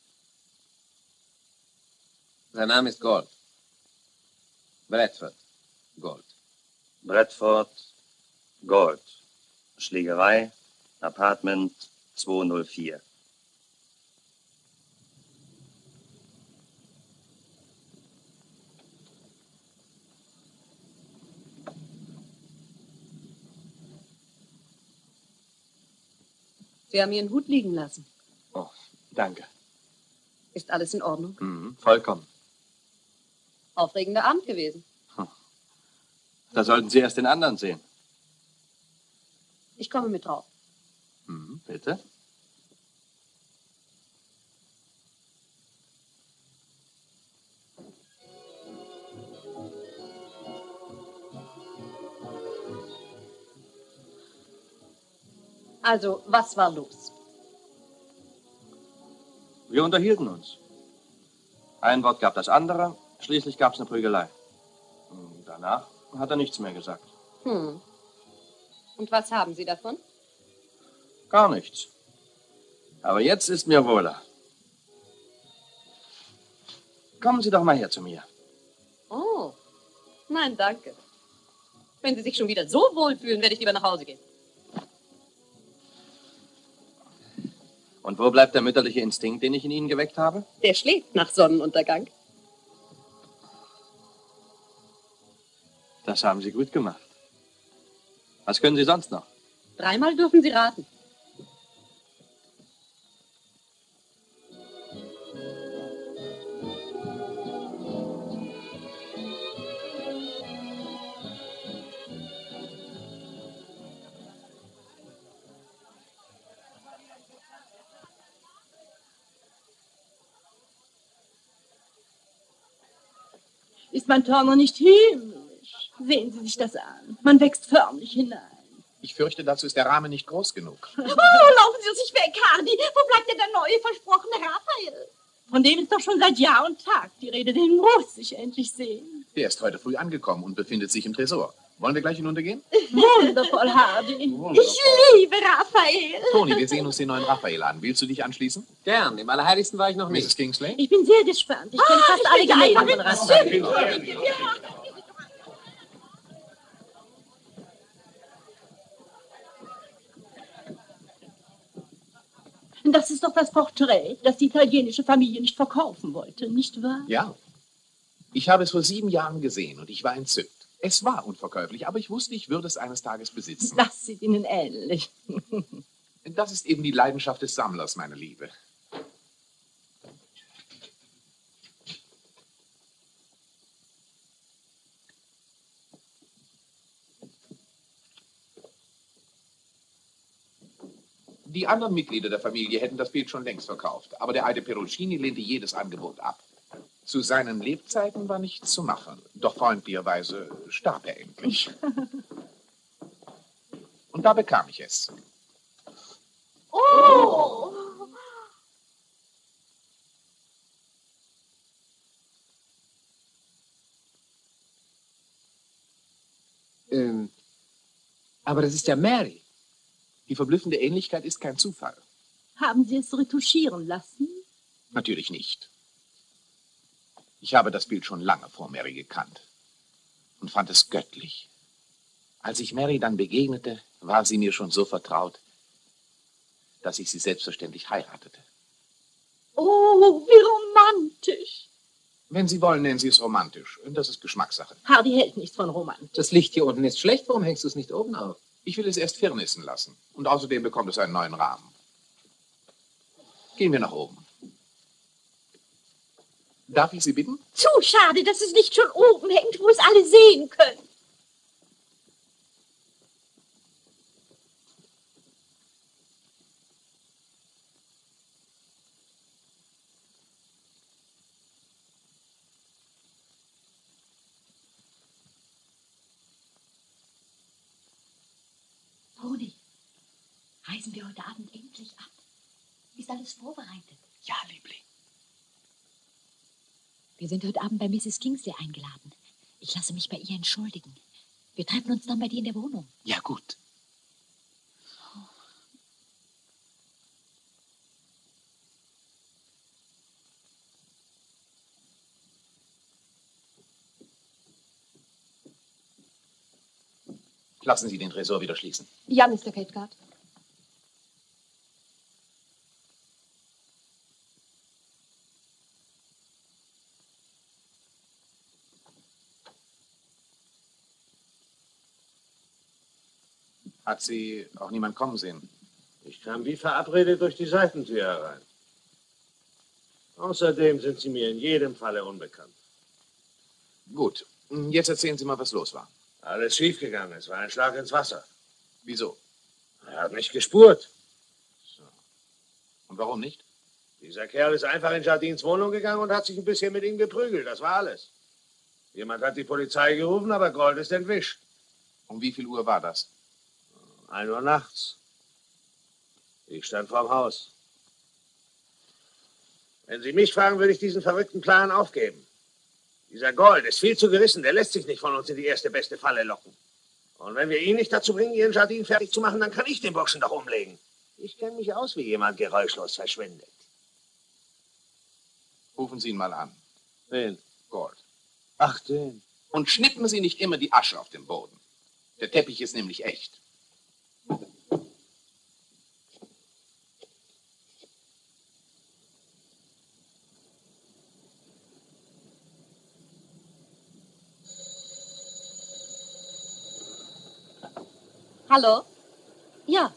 Sein Name ist Gold. Bradford Gold. Bradford Gold. Schlägerei, Apartment zweihundertvier. Sie haben Ihren Hut liegen lassen. Oh, danke. Ist alles in Ordnung? Mhm, vollkommen. Aufregender Abend gewesen. Da sollten Sie erst den anderen sehen. Ich komme mit drauf. Mhm, bitte. Also, was war los? Wir unterhielten uns. Ein Wort gab das andere, schließlich gab es eine Prügelei. Und danach hat er nichts mehr gesagt. Hm. Und was haben Sie davon? Gar nichts. Aber jetzt ist mir wohler. Kommen Sie doch mal her zu mir. Oh, nein, danke. Wenn Sie sich schon wieder so wohlfühlen, werde ich lieber nach Hause gehen. Und wo bleibt der mütterliche Instinkt, den ich in Ihnen geweckt habe? Der schläft nach Sonnenuntergang. Das haben Sie gut gemacht. Was können Sie sonst noch? Dreimal dürfen Sie raten. Ist mein Turner nicht himmlisch? Sehen Sie sich das an. Man wächst förmlich hinein. Ich fürchte, dazu ist der Rahmen nicht groß genug. Oh, laufen Sie sich weg, Hardy. Wo bleibt denn der neue versprochene Raphael? Von dem ist doch schon seit Jahr und Tag die Rede. Den muss ich endlich sehen. Der ist heute früh angekommen und befindet sich im Tresor. Wollen wir gleich hinuntergehen? Wundervoll, Hardy. Wundervoll. Ich liebe Raphael. Toni, wir sehen uns den neuen Raphael an. Willst du dich anschließen? Gern. Im Allerheiligsten war ich noch nicht. Misses Kingsley? Ich bin sehr gespannt. Ich kenne Ah, fast ich alle bin Gemälde einfach von Raphael. entzückt. Das ist doch das Porträt, das die italienische Familie nicht verkaufen wollte, nicht wahr? Ja. Ich habe es vor sieben Jahren gesehen und ich war entzückt. Es war unverkäuflich, aber ich wusste, ich würde es eines Tages besitzen. Das sieht Ihnen ähnlich. Das ist eben die Leidenschaft des Sammlers, meine Liebe. Die anderen Mitglieder der Familie hätten das Bild schon längst verkauft, aber der alte Perugini lehnte jedes Angebot ab. Zu seinen Lebzeiten war nichts zu machen, doch freundlicherweise starb er endlich. Und da bekam ich es. Oh! Ähm, aber das ist ja Mary. Die verblüffende Ähnlichkeit ist kein Zufall. Haben Sie es retuschieren lassen? Natürlich nicht. Ich habe das Bild schon lange vor Mary gekannt und fand es göttlich. Als ich Mary dann begegnete, war sie mir schon so vertraut, dass ich sie selbstverständlich heiratete. Oh, wie romantisch. Wenn Sie wollen, nennen Sie es romantisch. Das ist Geschmackssache. Hardy hält nichts von Romantik. Das Licht hier unten ist schlecht. Warum hängst du es nicht oben auf? Ich will es erst firnissen lassen. Und außerdem bekommt es einen neuen Rahmen. Gehen wir nach oben. Darf ich Sie bitten? Zu schade, dass es nicht schon oben hängt, wo es alle sehen können. Toni, reisen wir heute Abend endlich ab? Ist alles vorbereitet? Ja, Liebling. Wir sind heute Abend bei Misses Kingsley eingeladen. Ich lasse mich bei ihr entschuldigen. Wir treffen uns dann bei dir in der Wohnung. Ja, gut. Lassen Sie den Tresor wieder schließen. Ja, Mister Cathcart. Hat Sie auch niemand kommen sehen? Ich kam wie verabredet durch die Seitentür herein. Außerdem sind Sie mir in jedem Falle unbekannt. Gut, jetzt erzählen Sie mal, was los war. Alles schiefgegangen. Es war ein Schlag ins Wasser. Wieso? Er hat mich gespurt. So. Und warum nicht? Dieser Kerl ist einfach in Jardins Wohnung gegangen und hat sich ein bisschen mit ihm geprügelt. Das war alles. Jemand hat die Polizei gerufen, aber Gold ist entwischt. Um wie viel Uhr war das? Ein Uhr nachts. Ich stand vorm Haus. Wenn Sie mich fragen, würde ich diesen verrückten Plan aufgeben. Dieser Gold ist viel zu gerissen. Der lässt sich nicht von uns in die erste beste Falle locken. Und wenn wir ihn nicht dazu bringen, Ihren Jardin fertig zu machen, dann kann ich den Burschen doch umlegen. Ich kenne mich aus, wie jemand geräuschlos verschwindet. Rufen Sie ihn mal an. Wen? Gold. Ach, den. Und schnippen Sie nicht immer die Asche auf dem Boden. Der Teppich ist nämlich echt. Hallo? Ja.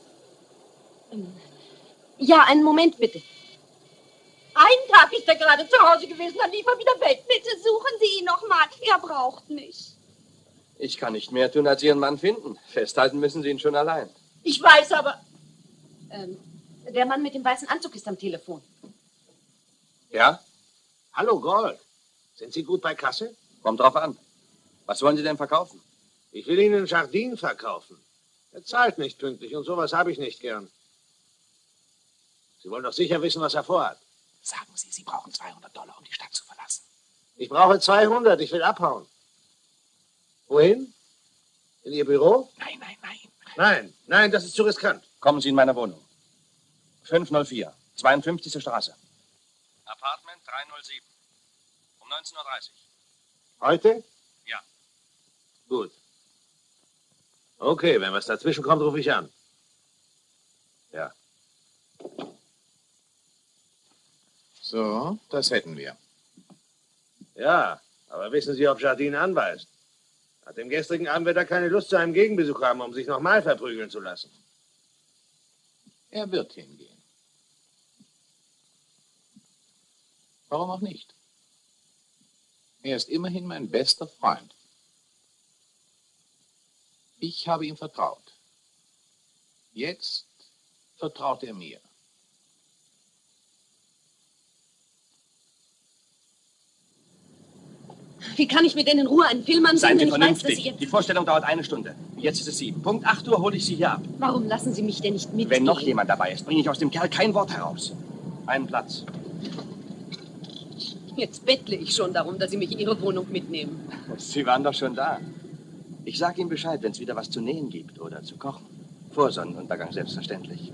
Ja, einen Moment bitte. Einen Tag ist er gerade zu Hause gewesen, dann lief er wieder weg. Bitte suchen Sie ihn noch mal. Er braucht mich. Ich kann nicht mehr tun, als Ihren Mann finden. Festhalten müssen Sie ihn schon allein. Ich weiß aber... Ähm, der Mann mit dem weißen Anzug ist am Telefon. Ja? Hallo, Gold. Sind Sie gut bei Kasse? Kommt drauf an. Was wollen Sie denn verkaufen? Ich will Ihnen Jardin verkaufen. Er zahlt nicht pünktlich und sowas habe ich nicht gern. Sie wollen doch sicher wissen, was er vorhat. Sagen Sie, Sie brauchen zweihundert Dollar, um die Stadt zu verlassen. Ich brauche zweihundert, ich will abhauen. Wohin? In Ihr Büro? Nein, nein, nein. Nein, nein, das ist zu riskant. Kommen Sie in meine Wohnung. fünf null vier, zweiundfünfzigste Straße. Apartment drei null sieben. Um neunzehn Uhr dreißig. Heute? Ja. Gut. Okay, wenn was dazwischen kommt, rufe ich an. Ja. So, das hätten wir. Ja, aber wissen Sie, ob Jardin anweist? Hat dem gestrigen Abend wird er keine Lust zu einem Gegenbesuch haben, um sich nochmal verprügeln zu lassen. Er wird hingehen. Warum auch nicht? Er ist immerhin mein bester Freund. Ich habe ihm vertraut. Jetzt vertraut er mir. Wie kann ich mir denn in Ruhe einen Film ansehen, Seien Sie wenn ich weiß, dass vernünftig. Sie jetzt... Die Vorstellung dauert eine Stunde. Jetzt ist es sieben. Punkt acht Uhr hole ich Sie hier ab. Warum lassen Sie mich denn nicht mitgehen? Wenn noch jemand dabei ist, bringe ich aus dem Kerl kein Wort heraus. Einen Platz. Jetzt bettle ich schon darum, dass Sie mich in Ihre Wohnung mitnehmen. Sie waren doch schon da. Ich sage Ihnen Bescheid, wenn es wieder was zu nähen gibt oder zu kochen. Vor Sonnenuntergang selbstverständlich.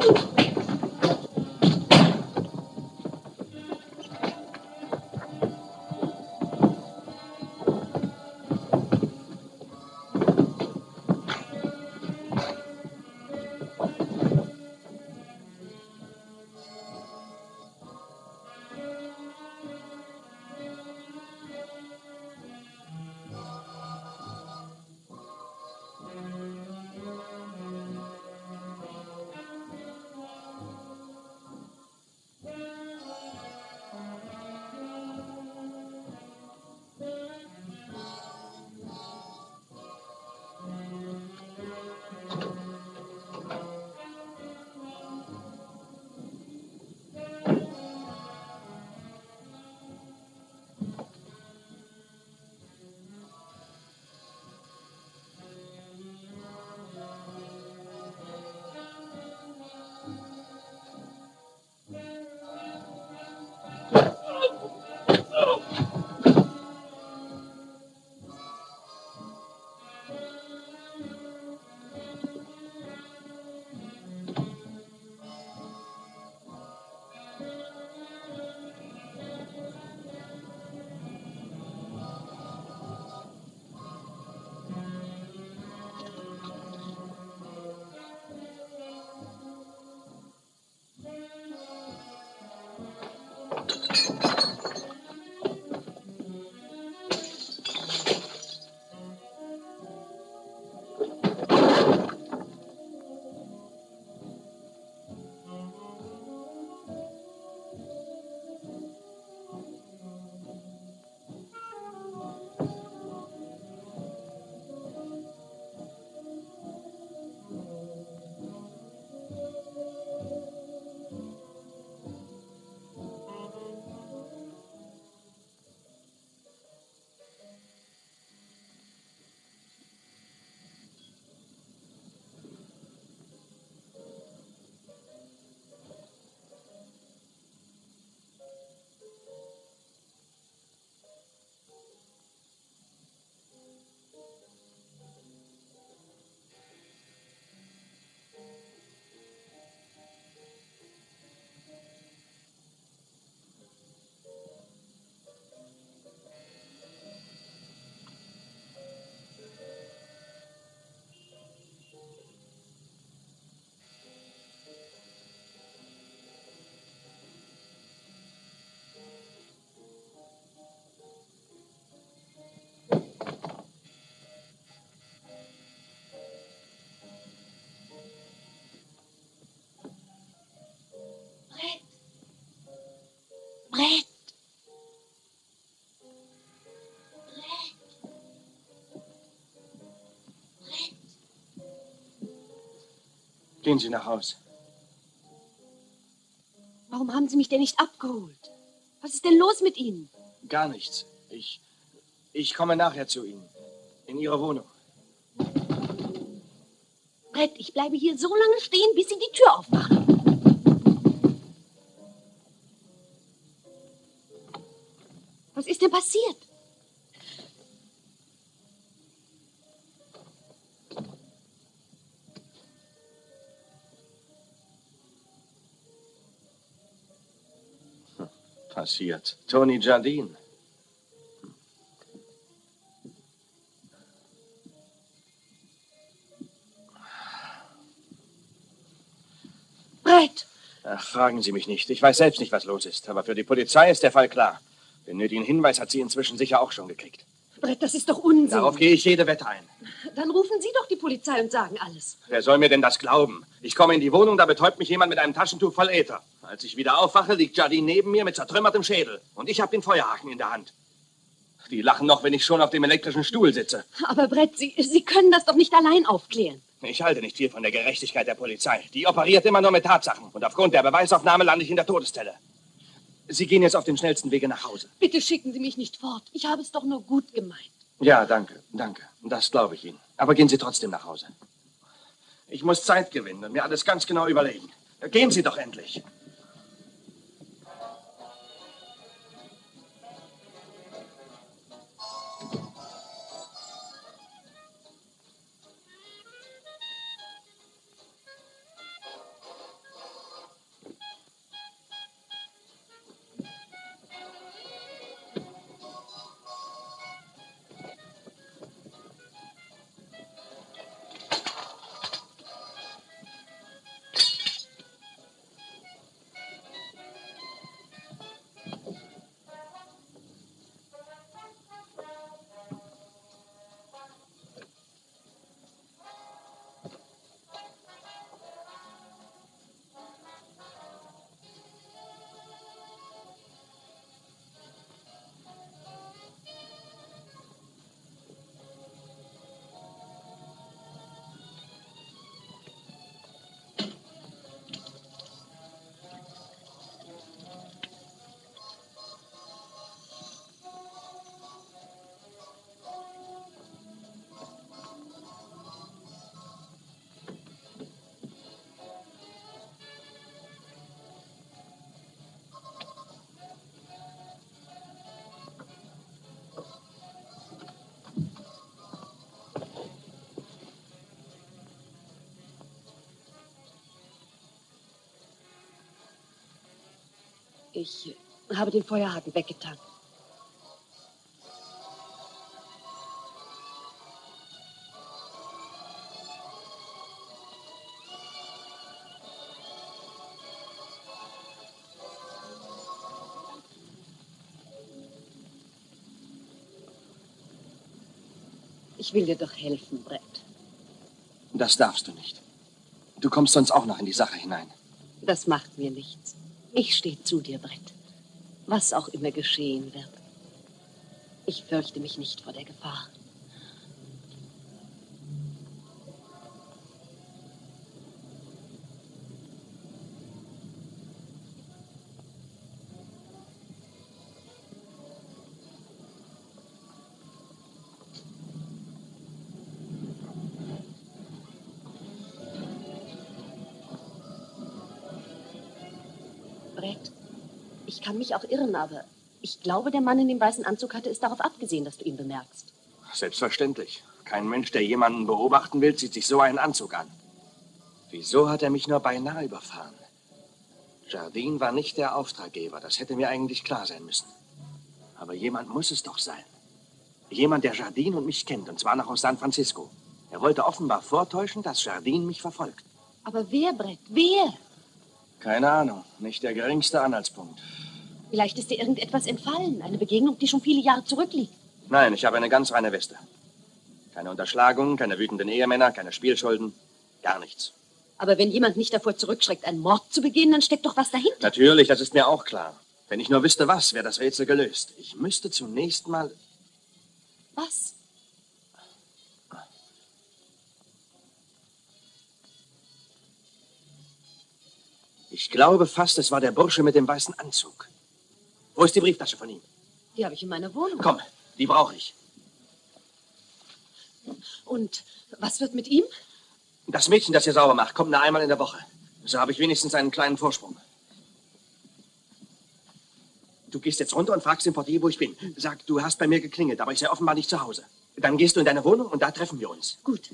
Brett. Gehen Sie nach Haus. Warum haben Sie mich denn nicht abgeholt? Was ist denn los mit Ihnen? Gar nichts. Ich, ich komme nachher zu Ihnen. In Ihre Wohnung. Brett, ich bleibe hier so lange stehen, bis Sie die Tür aufmachen. Was ist denn passiert? Passiert. Tony Jardine. Brett! Ach, fragen Sie mich nicht. Ich weiß selbst nicht, was los ist. Aber für die Polizei ist der Fall klar. Den nötigen Hinweis hat sie inzwischen sicher auch schon gekriegt. Brett, das ist doch Unsinn. Darauf gehe ich jede Wette ein. Dann rufen Sie doch die Polizei und sagen alles. Wer soll mir denn das glauben? Ich komme in die Wohnung, da betäubt mich jemand mit einem Taschentuch voll Äther. Als ich wieder aufwache, liegt Jardine neben mir mit zertrümmertem Schädel. Und ich habe den Feuerhaken in der Hand. Die lachen noch, wenn ich schon auf dem elektrischen Stuhl sitze. Aber Brett, Sie, Sie können das doch nicht allein aufklären. Ich halte nicht viel von der Gerechtigkeit der Polizei. Die operiert immer nur mit Tatsachen. Und aufgrund der Beweisaufnahme lande ich in der Todeszelle. Sie gehen jetzt auf dem schnellsten Wege nach Hause. Bitte schicken Sie mich nicht fort. Ich habe es doch nur gut gemeint. Ja, danke, danke. Das glaube ich Ihnen. Aber gehen Sie trotzdem nach Hause. Ich muss Zeit gewinnen und mir alles ganz genau überlegen. Gehen Sie doch endlich. Ich habe den Feuerhaken weggetan. Ich will dir doch helfen, Brett. Das darfst du nicht. Du kommst sonst auch noch in die Sache hinein. Das macht mir nichts. Ich stehe zu dir, Brett. Was auch immer geschehen wird. Ich fürchte mich nicht vor der Gefahr. Brett, ich kann mich auch irren, aber ich glaube, der Mann in dem weißen Anzug hatte es darauf abgesehen, dass du ihn bemerkst. Selbstverständlich. Kein Mensch, der jemanden beobachten will, zieht sich so einen Anzug an. Wieso hat er mich nur beinahe überfahren? Jardine war nicht der Auftraggeber. Das hätte mir eigentlich klar sein müssen. Aber jemand muss es doch sein. Jemand, der Jardine und mich kennt, und zwar noch aus San Francisco. Er wollte offenbar vortäuschen, dass Jardine mich verfolgt. Aber wer, Brett, wer? Keine Ahnung. Nicht der geringste Anhaltspunkt. Vielleicht ist dir irgendetwas entfallen. Eine Begegnung, die schon viele Jahre zurückliegt. Nein, ich habe eine ganz reine Weste. Keine Unterschlagung, keine wütenden Ehemänner, keine Spielschulden. Gar nichts. Aber wenn jemand nicht davor zurückschreckt, einen Mord zu begehen, dann steckt doch was dahinter. Natürlich, das ist mir auch klar. Wenn ich nur wüsste, was, wäre das Rätsel gelöst. Ich müsste zunächst mal... Was? Ich glaube fast, es war der Bursche mit dem weißen Anzug. Wo ist die Brieftasche von ihm? Die habe ich in meiner Wohnung. Komm, die brauche ich. Und was wird mit ihm? Das Mädchen, das ihr sauber macht, kommt nur einmal in der Woche. So habe ich wenigstens einen kleinen Vorsprung. Du gehst jetzt runter und fragst den Portier, wo ich bin. Sag, du hast bei mir geklingelt, aber ich sei offenbar nicht zu Hause. Dann gehst du in deine Wohnung und da treffen wir uns. Gut.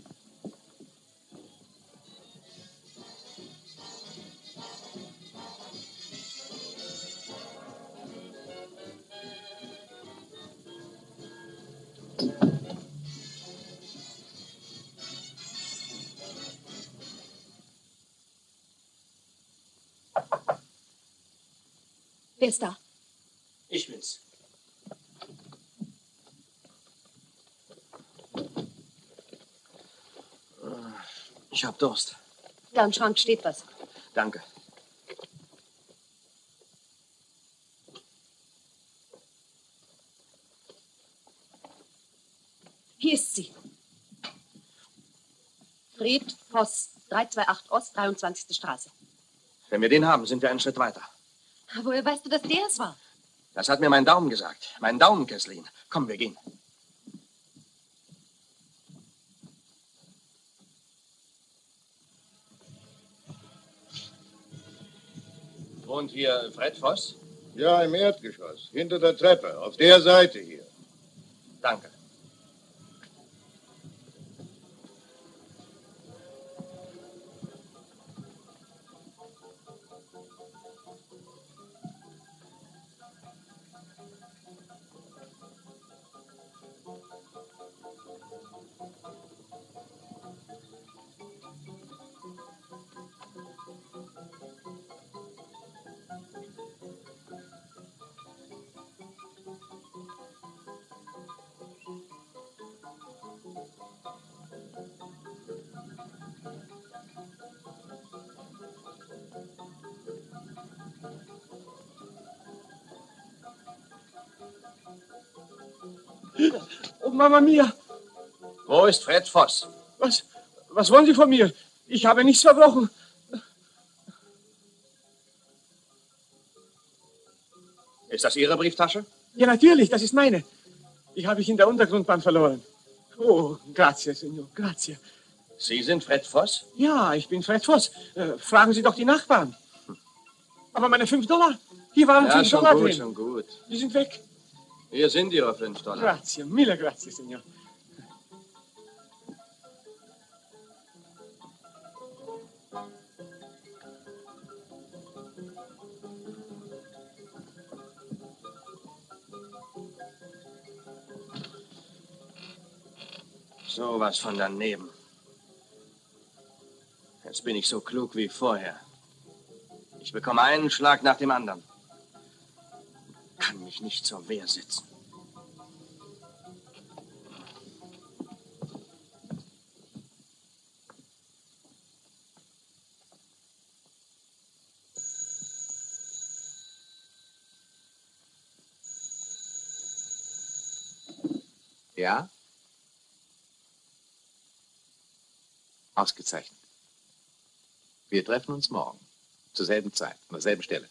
Wer ist da? Ich bin's. Ich hab Durst. Da im Schrank steht was. Danke. Hier ist sie. Fred Voss, drei zwei acht Ost, dreiundzwanzigste Straße. Wenn wir den haben, sind wir einen Schritt weiter. Woher weißt du, dass der es war? Das hat mir mein Daumen gesagt. Mein Daumen, Kesslin. Komm, wir gehen. Wohnt hier Fred Voss? Ja, im Erdgeschoss. Hinter der Treppe. Auf der Seite hier. Danke. Oh, Mama Mia! Wo ist Fred Voss? Was, was wollen Sie von mir? Ich habe nichts verbrochen. Ist das Ihre Brieftasche? Ja, natürlich, das ist meine. Die habe ich in der Untergrundbahn verloren. Oh, grazie, Signor, grazie. Sie sind Fred Voss? Ja, ich bin Fred Voss. Äh, fragen Sie doch die Nachbarn. Aber meine fünf Dollar, hier waren Ja, fünf schon Dollar gut, drin. schon gut. Die sind weg. Hier sind Ihre fünf Dollar. Grazie, mille grazie, Signor. Sowas von daneben. Jetzt bin ich so klug wie vorher. Ich bekomme einen Schlag nach dem anderen. Kann mich nicht zur Wehr setzen. Ja? Ausgezeichnet. Wir treffen uns morgen. Zur selben Zeit, an derselben Stelle.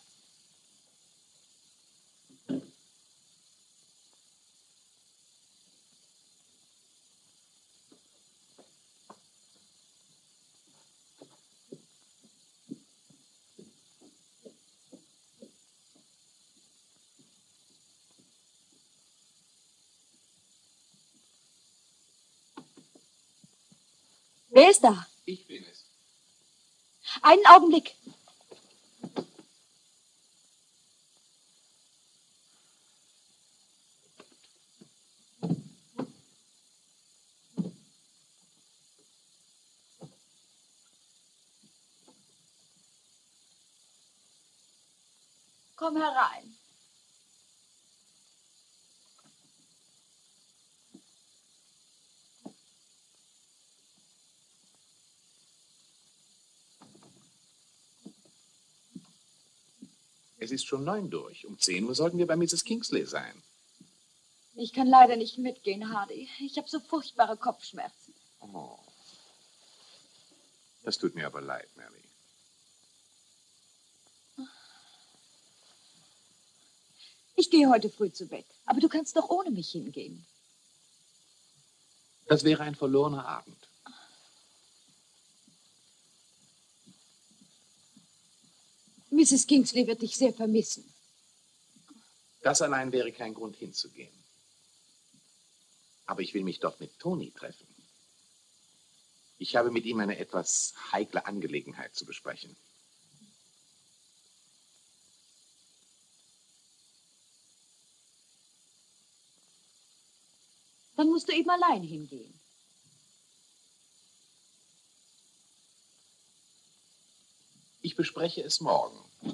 Wer ist da? Ich bin es. Einen Augenblick. Komm herein. Es ist schon neun durch. Um zehn Uhr sollten wir bei Misses Kingsley sein. Ich kann leider nicht mitgehen, Hardy. Ich habe so furchtbare Kopfschmerzen. Oh. Das tut mir aber leid, Mary. Ich gehe heute früh zu Bett. Aber du kannst doch ohne mich hingehen. Das wäre ein verlorener Abend. Misses Kingsley wird dich sehr vermissen. Das allein wäre kein Grund hinzugehen. Aber ich will mich doch mit Tony treffen. Ich habe mit ihm eine etwas heikle Angelegenheit zu besprechen. Dann musst du eben allein hingehen. Ich bespreche es morgen.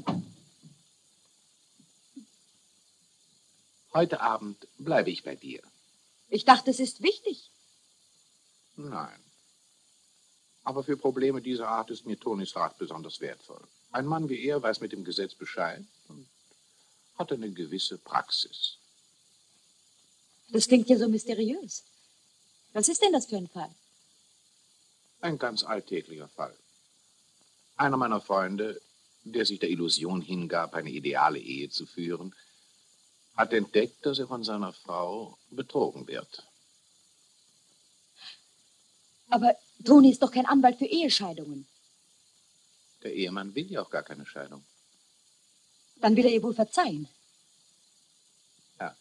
Heute Abend bleibe ich bei dir. Ich dachte, es ist wichtig. Nein. Aber für Probleme dieser Art ist mir Tonys Rat besonders wertvoll. Ein Mann wie er weiß mit dem Gesetz Bescheid und hat eine gewisse Praxis. Das klingt ja so mysteriös. Was ist denn das für ein Fall? Ein ganz alltäglicher Fall. Einer meiner Freunde, der sich der Illusion hingab, eine ideale Ehe zu führen, hat entdeckt, dass er von seiner Frau betrogen wird. Aber Tony ist doch kein Anwalt für Ehescheidungen. Der Ehemann will ja auch gar keine Scheidung. Dann will er ihr wohl verzeihen. Ja.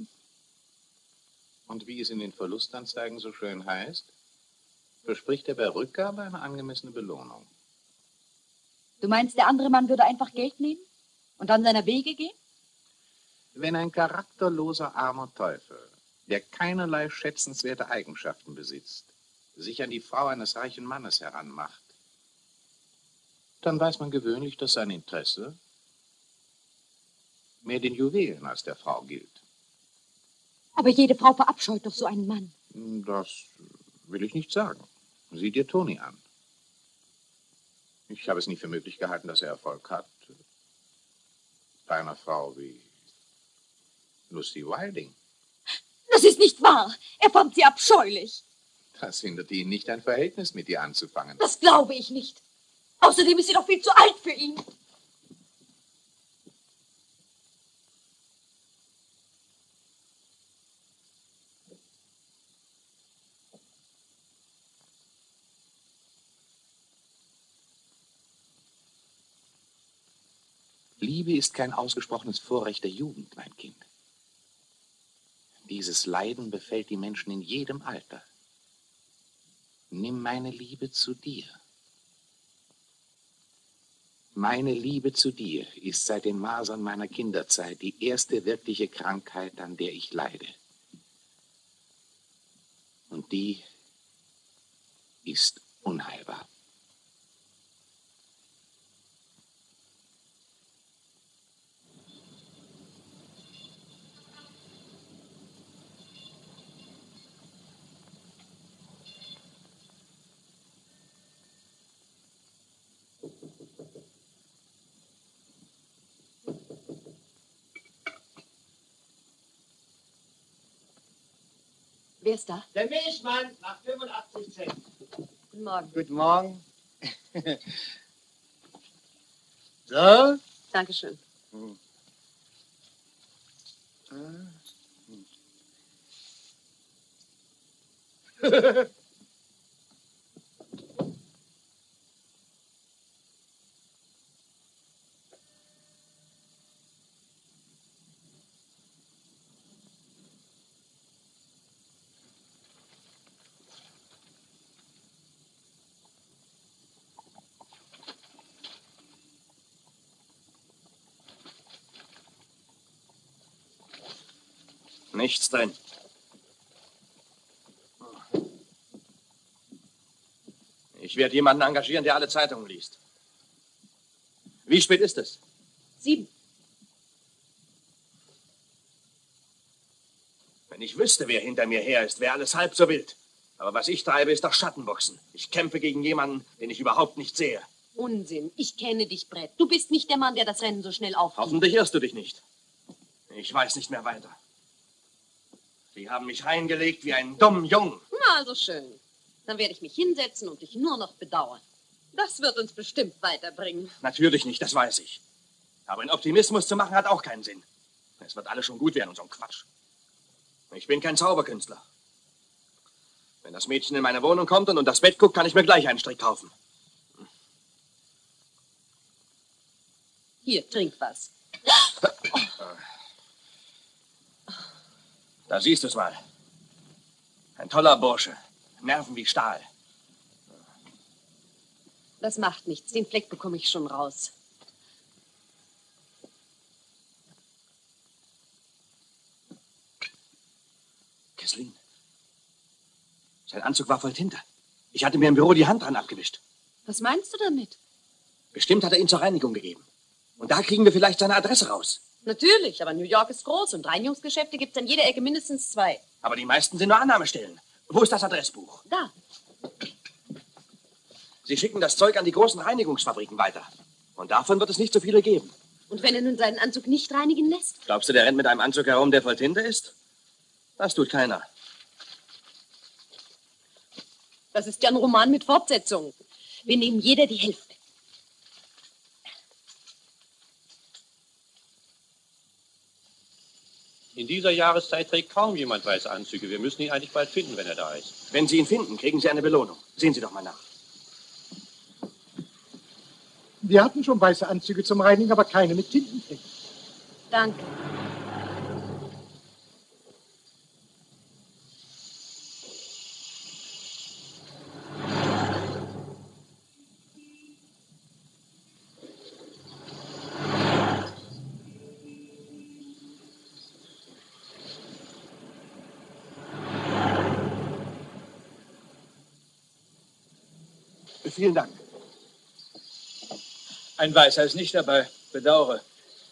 Und wie es in den Verlustanzeigen so schön heißt, verspricht er bei Rückgabe eine angemessene Belohnung. Du meinst, der andere Mann würde einfach Geld nehmen und dann seiner Wege gehen? Wenn ein charakterloser armer Teufel, der keinerlei schätzenswerte Eigenschaften besitzt, sich an die Frau eines reichen Mannes heranmacht, dann weiß man gewöhnlich, dass sein Interesse mehr den Juwelen als der Frau gilt. Aber jede Frau verabscheut doch so einen Mann. Das will ich nicht sagen. Sieh dir Tony an. Ich habe es nie für möglich gehalten, dass er Erfolg hat. Bei einer Frau wie Lucy Wilding. Das ist nicht wahr. Er fand sie abscheulich. Das hinderte ihn nicht, ein Verhältnis mit ihr anzufangen. Das glaube ich nicht. Außerdem ist sie doch viel zu alt für ihn. Liebe ist kein ausgesprochenes Vorrecht der Jugend, mein Kind. Dieses Leiden befällt die Menschen in jedem Alter. Nimm meine Liebe zu dir. Meine Liebe zu dir ist seit den Masern meiner Kinderzeit die erste wirkliche Krankheit, an der ich leide. Und die ist unheilbar. Wer ist da? Der Milchmann nach fünfundachtzig Cent. Guten Morgen. Guten Morgen. So? Dankeschön. Hm. Nichts drin. Ich werde jemanden engagieren, der alle Zeitungen liest. Wie spät ist es? Sieben. Wenn ich wüsste, wer hinter mir her ist, wäre alles halb so wild. Aber was ich treibe, ist doch Schattenboxen. Ich kämpfe gegen jemanden, den ich überhaupt nicht sehe. Unsinn. Ich kenne dich, Brett. Du bist nicht der Mann, der das Rennen so schnell aufgibt. Hoffentlich irrst du dich nicht. Ich weiß nicht mehr weiter. Sie haben mich reingelegt wie einen dummen Jungen. Na, also schön. Dann werde ich mich hinsetzen und dich nur noch bedauern. Das wird uns bestimmt weiterbringen. Natürlich nicht, das weiß ich. Aber in Optimismus zu machen, hat auch keinen Sinn. Es wird alles schon gut werden und so ein Quatsch. Ich bin kein Zauberkünstler. Wenn das Mädchen in meine Wohnung kommt und unter das Bett guckt, kann ich mir gleich einen Strick kaufen. Hier, trink was. Da siehst du es mal. Ein toller Bursche. Nerven wie Stahl. Das macht nichts. Den Fleck bekomme ich schon raus. Kesslin. Sein Anzug war voll Tinte. Ich hatte mir im Büro die Hand dran abgewischt. Was meinst du damit? Bestimmt hat er ihn zur Reinigung gegeben. Und da kriegen wir vielleicht seine Adresse raus. Natürlich, aber New York ist groß und Reinigungsgeschäfte gibt es an jeder Ecke mindestens zwei. Aber die meisten sind nur Annahmestellen. Wo ist das Adressbuch? Da. Sie schicken das Zeug an die großen Reinigungsfabriken weiter. Und davon wird es nicht so viele geben. Und wenn er nun seinen Anzug nicht reinigen lässt? Glaubst du, der rennt mit einem Anzug herum, der voll Tinte ist? Das tut keiner. Das ist ja ein Roman mit Fortsetzung. Wir nehmen jeder die Hälfte. In dieser Jahreszeit trägt kaum jemand weiße Anzüge. Wir müssen ihn eigentlich bald finden, wenn er da ist. Wenn Sie ihn finden, kriegen Sie eine Belohnung. Sehen Sie doch mal nach. Wir hatten schon weiße Anzüge zum Reinigen, aber keine mit Tintenflecken. Danke. Vielen Dank. Ein Weißer ist nicht dabei. Bedauere.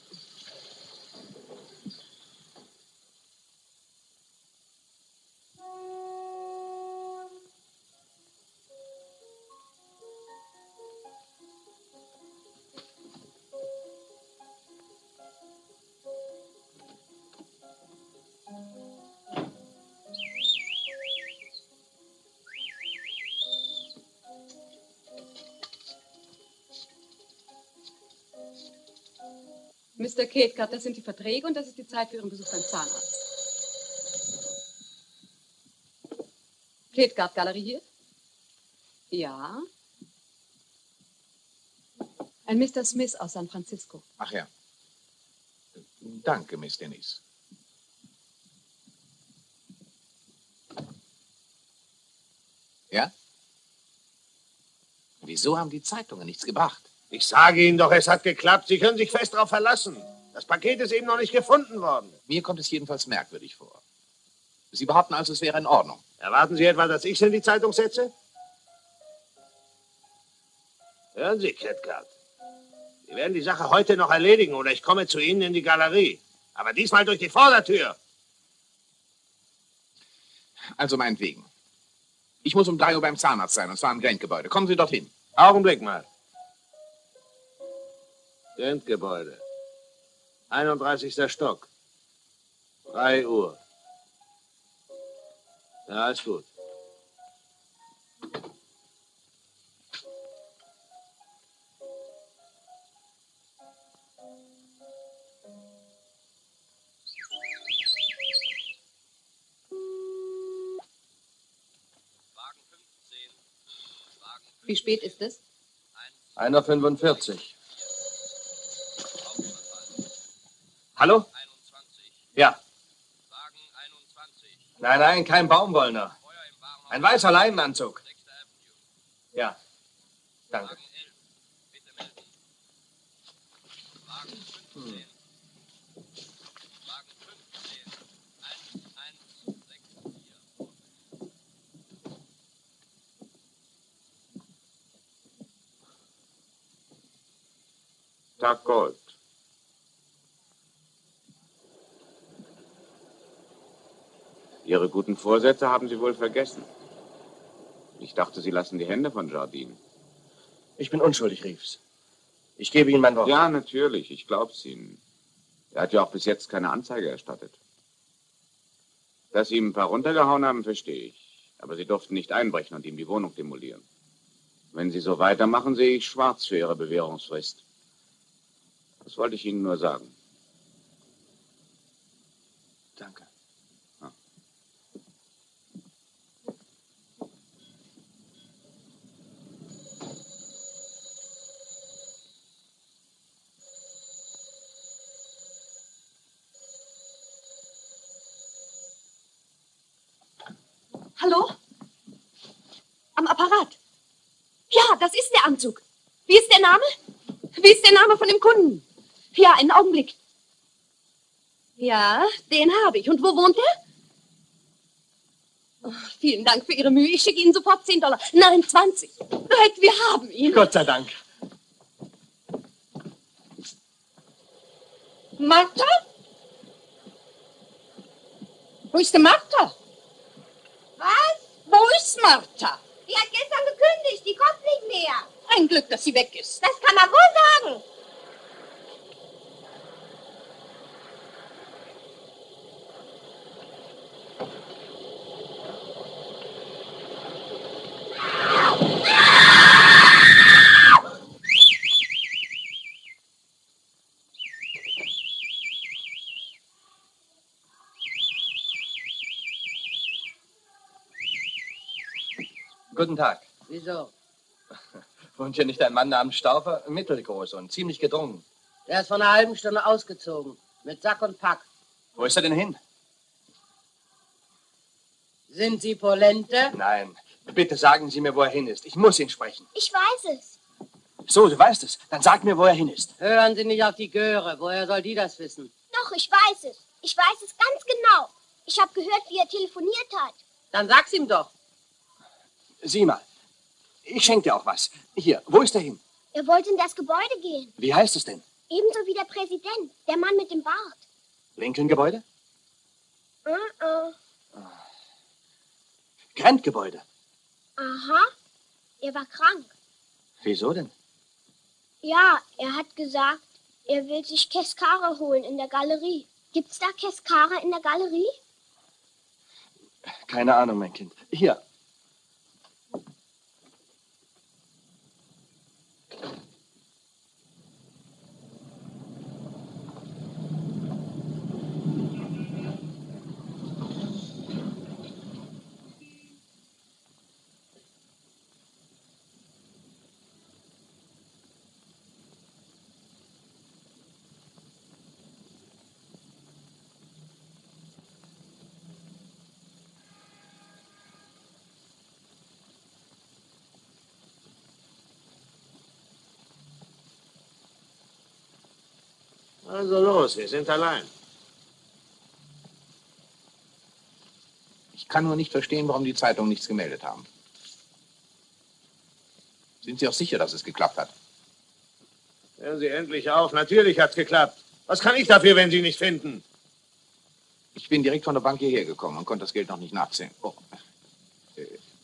Mister Cathcart, das sind die Verträge und das ist die Zeit für Ihren Besuch beim Zahnarzt. Cathcart Galerie hier? Ja. Ein Mister Smith aus San Francisco. Ach ja. Danke, Miss Dennis. Ja? Wieso haben die Zeitungen nichts gebracht? Ich sage Ihnen doch, es hat geklappt. Sie können sich fest darauf verlassen. Das Paket ist eben noch nicht gefunden worden. Mir kommt es jedenfalls merkwürdig vor. Sie behaupten also, es wäre in Ordnung. Erwarten Sie etwa, dass ich es in die Zeitung setze? Hören Sie, Cathcart. Sie werden die Sache heute noch erledigen oder ich komme zu Ihnen in die Galerie. Aber diesmal durch die Vordertür. Also meinetwegen. Ich muss um drei Uhr beim Zahnarzt sein, und zwar im Grant-Gebäude. Kommen Sie dorthin. Augenblick mal. Grant-Gebäude. einunddreißigster Stock. drei Uhr. Ja, alles gut. Wie spät ist es? ein Uhr fünfundvierzig. Hallo? Ja. Nein, nein, kein Baumwollner. Ein weißer Leinenanzug. Ja. Danke. Hm. Tag Gold. Ihre guten Vorsätze haben Sie wohl vergessen. Ich dachte, Sie lassen die Hände von Jardine. Ich bin unschuldig, Reeves. Ich gebe Ihnen mein Wort. Ja, natürlich. Ich glaub's Ihnen. Er hat ja auch bis jetzt keine Anzeige erstattet. Dass Sie ihm ein paar runtergehauen haben, verstehe ich. Aber Sie durften nicht einbrechen und ihm die Wohnung demolieren. Wenn Sie so weitermachen, sehe ich schwarz für Ihre Bewährungsfrist. Das wollte ich Ihnen nur sagen. Danke. Ja. Hallo? Am Apparat. Ja, das ist der Anzug. Wie ist der Name? Wie ist der Name von dem Kunden? Ja, einen Augenblick. Ja, den habe ich. Und wo wohnt er? Oh, vielen Dank für Ihre Mühe. Ich schicke Ihnen sofort zehn Dollar. Nein, zwanzig. Leute, wir haben ihn. Gott sei Dank. Martha? Wo ist denn Martha? Was? Wo ist Martha? Die hat gestern gekündigt. Die kommt nicht mehr. Ein Glück, dass sie weg ist. Das kann man wohl sagen. Guten Tag. Wieso? Wohnt hier nicht ein Mann namens Stauffer? Mittelgroß und ziemlich gedrungen. Der ist vor einer halben Stunde ausgezogen. Mit Sack und Pack. Wo ist er denn hin? Sind Sie Polente? Nein. Bitte sagen Sie mir, wo er hin ist. Ich muss ihn sprechen. Ich weiß es. So, du weißt es. Dann sag mir, wo er hin ist. Hören Sie nicht auf die Göre. Woher soll die das wissen? Doch, ich weiß es. Ich weiß es ganz genau. Ich habe gehört, wie er telefoniert hat. Dann sag's ihm doch. Sieh mal. Ich schenke dir auch was. Hier, wo ist er hin? Er wollte in das Gebäude gehen. Wie heißt es denn? Ebenso wie der Präsident, der Mann mit dem Bart. Lincoln-Gebäude? Uh-uh. Grant-Gebäude. Aha. Er war krank. Wieso denn? Ja, er hat gesagt, er will sich Keskara holen in der Galerie. Gibt's da Keskara in der Galerie? Keine Ahnung, mein Kind. Hier. Also los, wir sind allein. Ich kann nur nicht verstehen, warum die Zeitungen nichts gemeldet haben. Sind Sie auch sicher, dass es geklappt hat? Hören Sie endlich auf. Natürlich hat's geklappt. Was kann ich dafür, wenn Sie nicht finden? Ich bin direkt von der Bank hierher gekommen und konnte das Geld noch nicht nachsehen. Oh. Äh.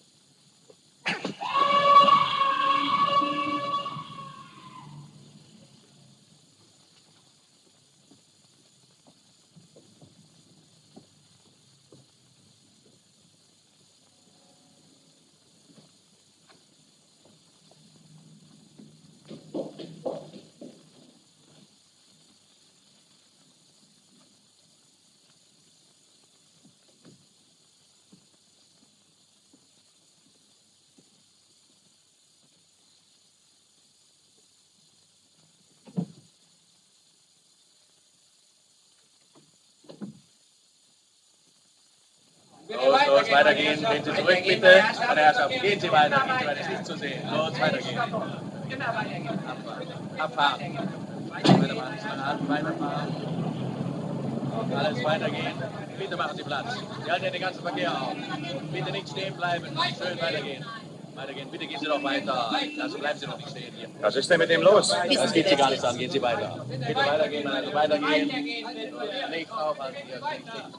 Los, los, weitergehen. Gehen Sie zurück, bitte. Meine Herrschaften, gehen Sie weiter. Gehen Sie weiter. Ist nicht zu sehen. Los, weitergehen. Abfahren. Abfahren. Weiterfahren. Weiterfahren. Alles weitergehen. Bitte machen Sie Platz. Sie halten ja den ganzen Verkehr auf. Bitte nicht stehen bleiben. Schön weitergehen. Weitergehen. Bitte gehen Sie doch weiter. Also bleiben Sie doch nicht stehen hier. Was ist denn mit dem los? Das geht Sie gar nichts an. Gehen Sie weiter. Bitte weitergehen. Also weitergehen. Nicht aufhalten. Hier. Nicht.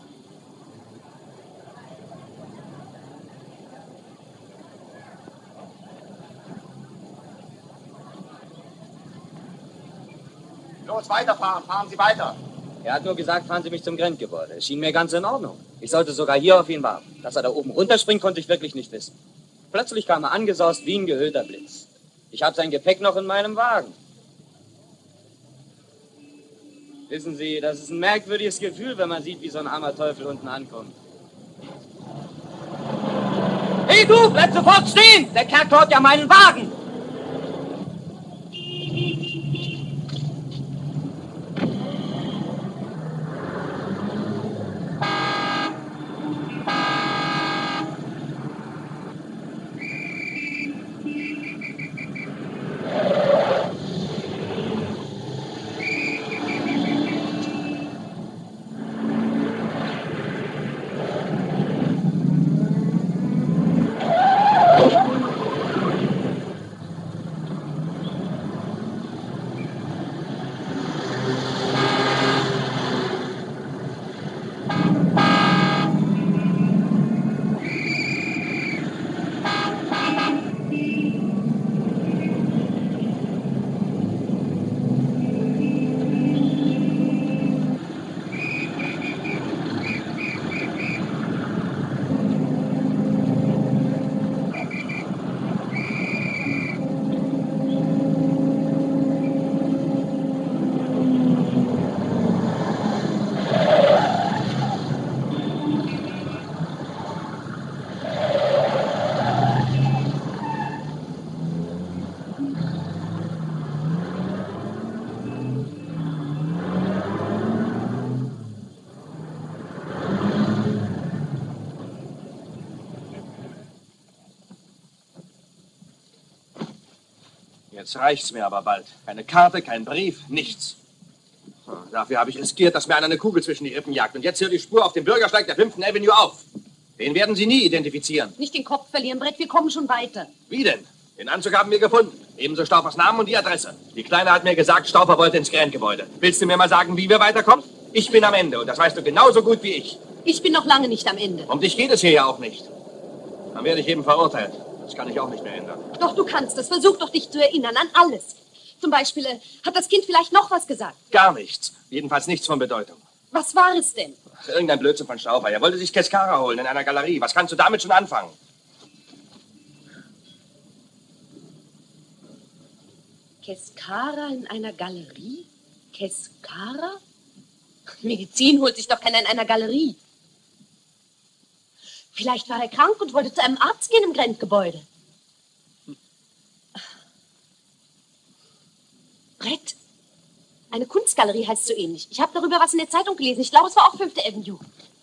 Los, weiterfahren. Fahren Sie weiter. Er hat nur gesagt, fahren Sie mich zum Grenzgebäude. Es schien mir ganz in Ordnung. Ich sollte sogar hier auf ihn warten. Dass er da oben runterspringt, konnte ich wirklich nicht wissen. Plötzlich kam er angesaust wie ein gehüllter Blitz. Ich habe sein Gepäck noch in meinem Wagen. Wissen Sie, das ist ein merkwürdiges Gefühl, wenn man sieht, wie so ein armer Teufel unten ankommt. Hey du, bleib sofort stehen! Der Kerl klaut ja meinen Wagen! Jetzt reicht's mir aber bald. Keine Karte, kein Brief, nichts. Dafür habe ich riskiert, dass mir einer eine Kugel zwischen die Rippen jagt. Und jetzt hört die Spur auf dem Bürgersteig der fünften Avenue auf. Den werden Sie nie identifizieren. Nicht den Kopf verlieren, Brett, wir kommen schon weiter. Wie denn? Den Anzug haben wir gefunden. Ebenso Staufers Namen und die Adresse. Die Kleine hat mir gesagt, Staufer wollte ins Grenzgebäude. Willst du mir mal sagen, wie wir weiterkommen? Ich bin am Ende und das weißt du genauso gut wie ich. Ich bin noch lange nicht am Ende. Um dich geht es hier ja auch nicht. Dann werde ich eben verurteilt. Das kann ich auch nicht mehr ändern. Doch, du kannst es. Versuch doch, dich zu erinnern an alles. Zum Beispiel, äh, hat das Kind vielleicht noch was gesagt? Gar nichts. Jedenfalls nichts von Bedeutung. Was war es denn? Irgendein Blödsinn von Staufer. Er wollte sich Keskara holen in einer Galerie. Was kannst du damit schon anfangen? Keskara in einer Galerie? Keskara? Medizin holt sich doch keiner in einer Galerie. Vielleicht war er krank und wollte zu einem Arzt gehen im Grenzgebäude. Brett. Eine Kunstgalerie heißt so ähnlich. Ich habe darüber was in der Zeitung gelesen. Ich glaube, es war auch fünfte Avenue.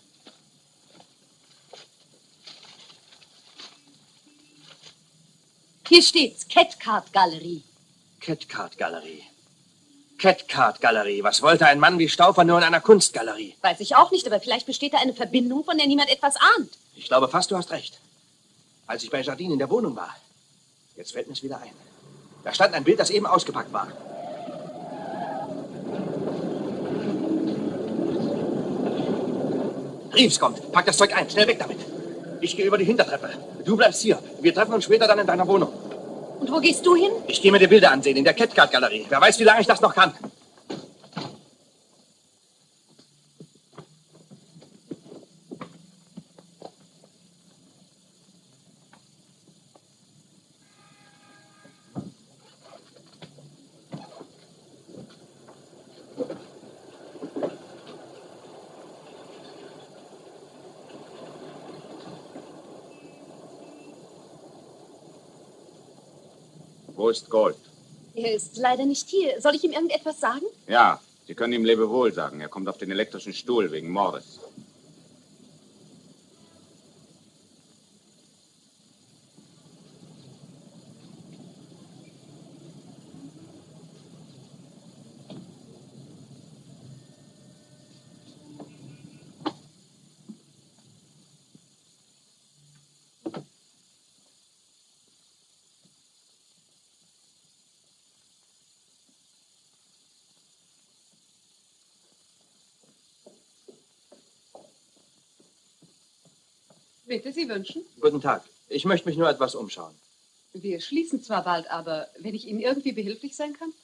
Hier steht's. Cathcart Galerie. Cathcart Galerie. Cathcart Galerie. Was wollte ein Mann wie Staufer nur in einer Kunstgalerie? Weiß ich auch nicht, aber vielleicht besteht da eine Verbindung, von der niemand etwas ahnt. Ich glaube fast, du hast recht. Als ich bei Jardine in der Wohnung war. Jetzt fällt mir's wieder ein. Da stand ein Bild, das eben ausgepackt war. Reeves kommt. Pack das Zeug ein. Schnell weg damit. Ich gehe über die Hintertreppe. Du bleibst hier. Wir treffen uns später dann in deiner Wohnung. Und wo gehst du hin? Ich gehe mir die Bilder ansehen in der Cathcart-Galerie. Wer weiß, wie lange ich das noch kann. Wo ist Gold? Er ist leider nicht hier. Soll ich ihm irgendetwas sagen? Ja, Sie können ihm Lebewohl sagen. Er kommt auf den elektrischen Stuhl wegen Mordes. Bitte, Sie wünschen? Guten Tag. Ich möchte mich nur etwas umschauen. Wir schließen zwar bald, aber wenn ich Ihnen irgendwie behilflich sein kann?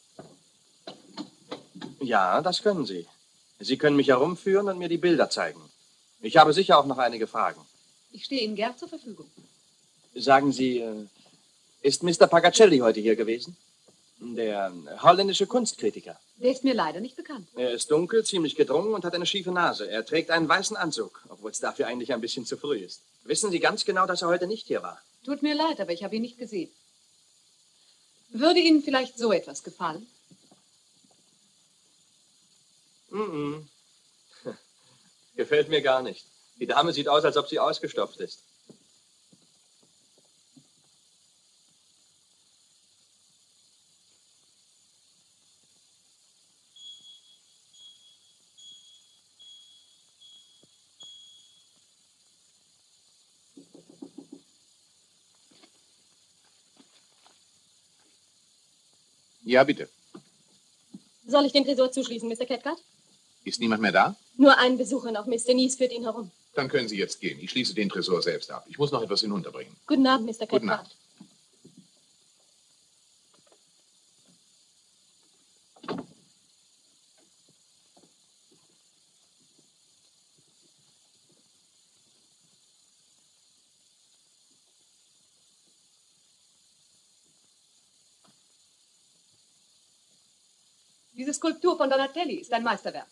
Ja, das können Sie. Sie können mich herumführen und mir die Bilder zeigen. Ich habe sicher auch noch einige Fragen. Ich stehe Ihnen gern zur Verfügung. Sagen Sie, äh, ist Mister Pagacelli heute hier gewesen? Der holländische Kunstkritiker. Der ist mir leider nicht bekannt. Er ist dunkel, ziemlich gedrungen und hat eine schiefe Nase. Er trägt einen weißen Anzug, obwohl es dafür eigentlich ein bisschen zu früh ist. Wissen Sie ganz genau, dass er heute nicht hier war? Tut mir leid, aber ich habe ihn nicht gesehen. Würde Ihnen vielleicht so etwas gefallen? Mm-mm. Gefällt mir gar nicht. Die Dame sieht aus, als ob sie ausgestopft ist. Ja, bitte. Soll ich den Tresor zuschließen, Mister Cathcart? Ist niemand mehr da? Nur ein Besucher noch. Miss Denise führt ihn herum. Dann können Sie jetzt gehen. Ich schließe den Tresor selbst ab. Ich muss noch etwas hinunterbringen. Guten Abend, Mister Guten Cathcart. Abend. Diese Skulptur von Donatelli ist ein Meisterwerk.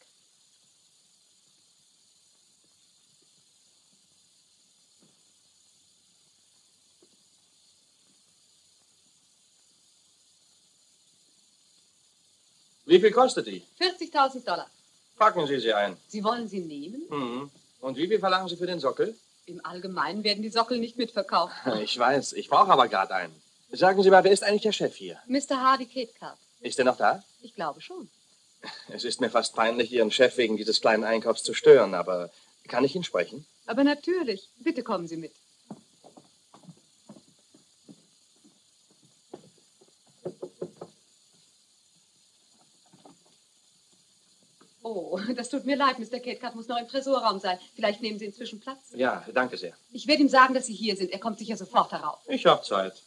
Wie viel kostet die? vierzigtausend Dollar. Packen Sie sie ein. Sie wollen sie nehmen? Mhm. Und wie viel verlangen Sie für den Sockel? Im Allgemeinen werden die Sockel nicht mitverkauft. Ich weiß, ich brauche aber gerade einen. Sagen Sie mal, wer ist eigentlich der Chef hier? Mister Hardy Cathcart. Ist er noch da? Ich glaube schon. Es ist mir fast peinlich, Ihren Chef wegen dieses kleinen Einkaufs zu stören, aber kann ich ihn sprechen? Aber natürlich. Bitte kommen Sie mit. Oh, das tut mir leid. Mister Cathcart muss noch im Tresorraum sein. Vielleicht nehmen Sie inzwischen Platz. Ja, danke sehr. Ich werde ihm sagen, dass Sie hier sind. Er kommt sicher sofort herauf. Ich habe Zeit.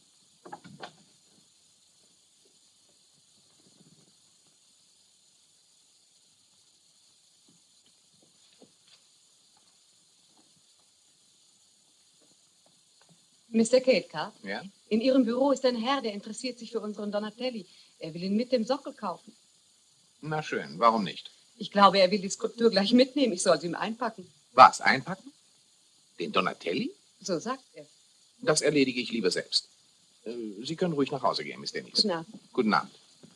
Mister Cathcart? Ja? In Ihrem Büro ist ein Herr, der interessiert sich für unseren Donatelli. Er will ihn mit dem Sockel kaufen. Na schön, warum nicht? Ich glaube, er will die Skulptur gleich mitnehmen. Ich soll sie ihm einpacken. Was, einpacken? Den Donatelli? So sagt er. Das erledige ich lieber selbst. Äh, Sie können ruhig nach Hause gehen, Miss Denise. Guten Abend. Guten Abend.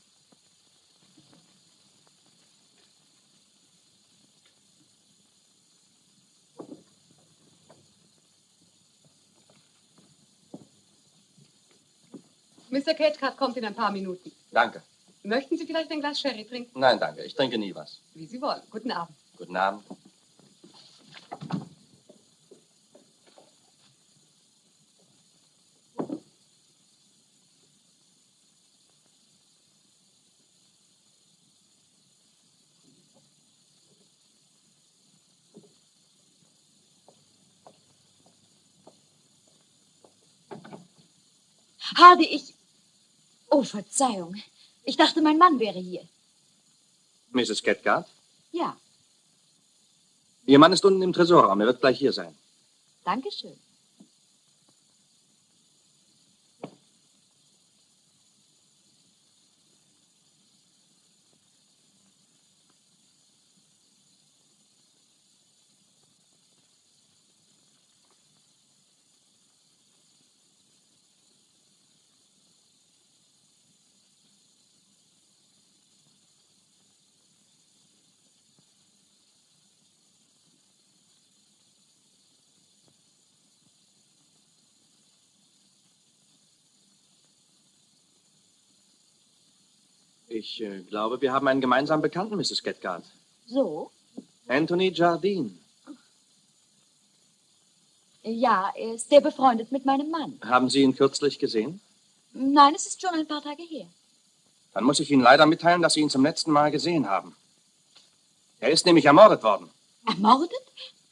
Mister Cathcart kommt in ein paar Minuten. Danke. Möchten Sie vielleicht ein Glas Sherry trinken? Nein, danke. Ich trinke nie was. Wie Sie wollen. Guten Abend. Guten Abend. Hardy, ich... Oh, Verzeihung. Ich dachte, mein Mann wäre hier. Misses Cathcart? Ja, Ihr Mann ist unten im Tresorraum. Er wird gleich hier sein. danke schön. Ich äh, glaube, wir haben einen gemeinsamen Bekannten, Misses Cathcart. So? Anthony Jardine. Ja, er ist sehr befreundet mit meinem Mann. Haben Sie ihn kürzlich gesehen? Nein, es ist schon ein paar Tage her. Dann muss ich Ihnen leider mitteilen, dass Sie ihn zum letzten Mal gesehen haben. Er ist nämlich ermordet worden. Ermordet?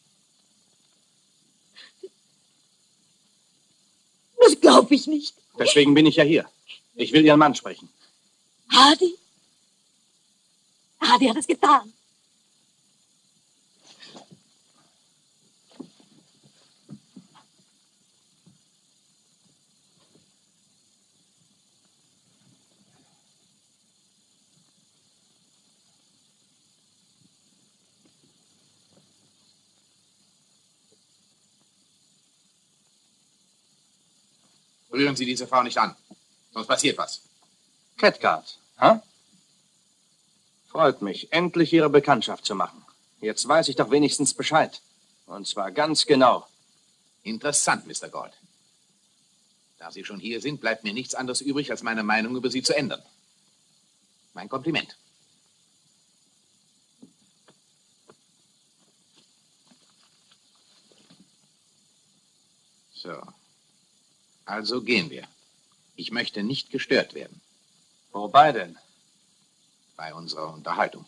Das glaube ich nicht. Deswegen bin ich ja hier. Ich will Ihren Mann sprechen. Hardy? Hardy hat es getan. Rühren Sie diese Frau nicht an, sonst passiert was. Cathcart, hä? Freut mich, endlich Ihre Bekanntschaft zu machen. Jetzt weiß ich doch wenigstens Bescheid. Und zwar ganz genau. Interessant, Mister Gold. Da Sie schon hier sind, bleibt mir nichts anderes übrig, als meine Meinung über Sie zu ändern. Mein Kompliment. So. Also gehen wir. Ich möchte nicht gestört werden. Wobei denn? Bei unserer Unterhaltung.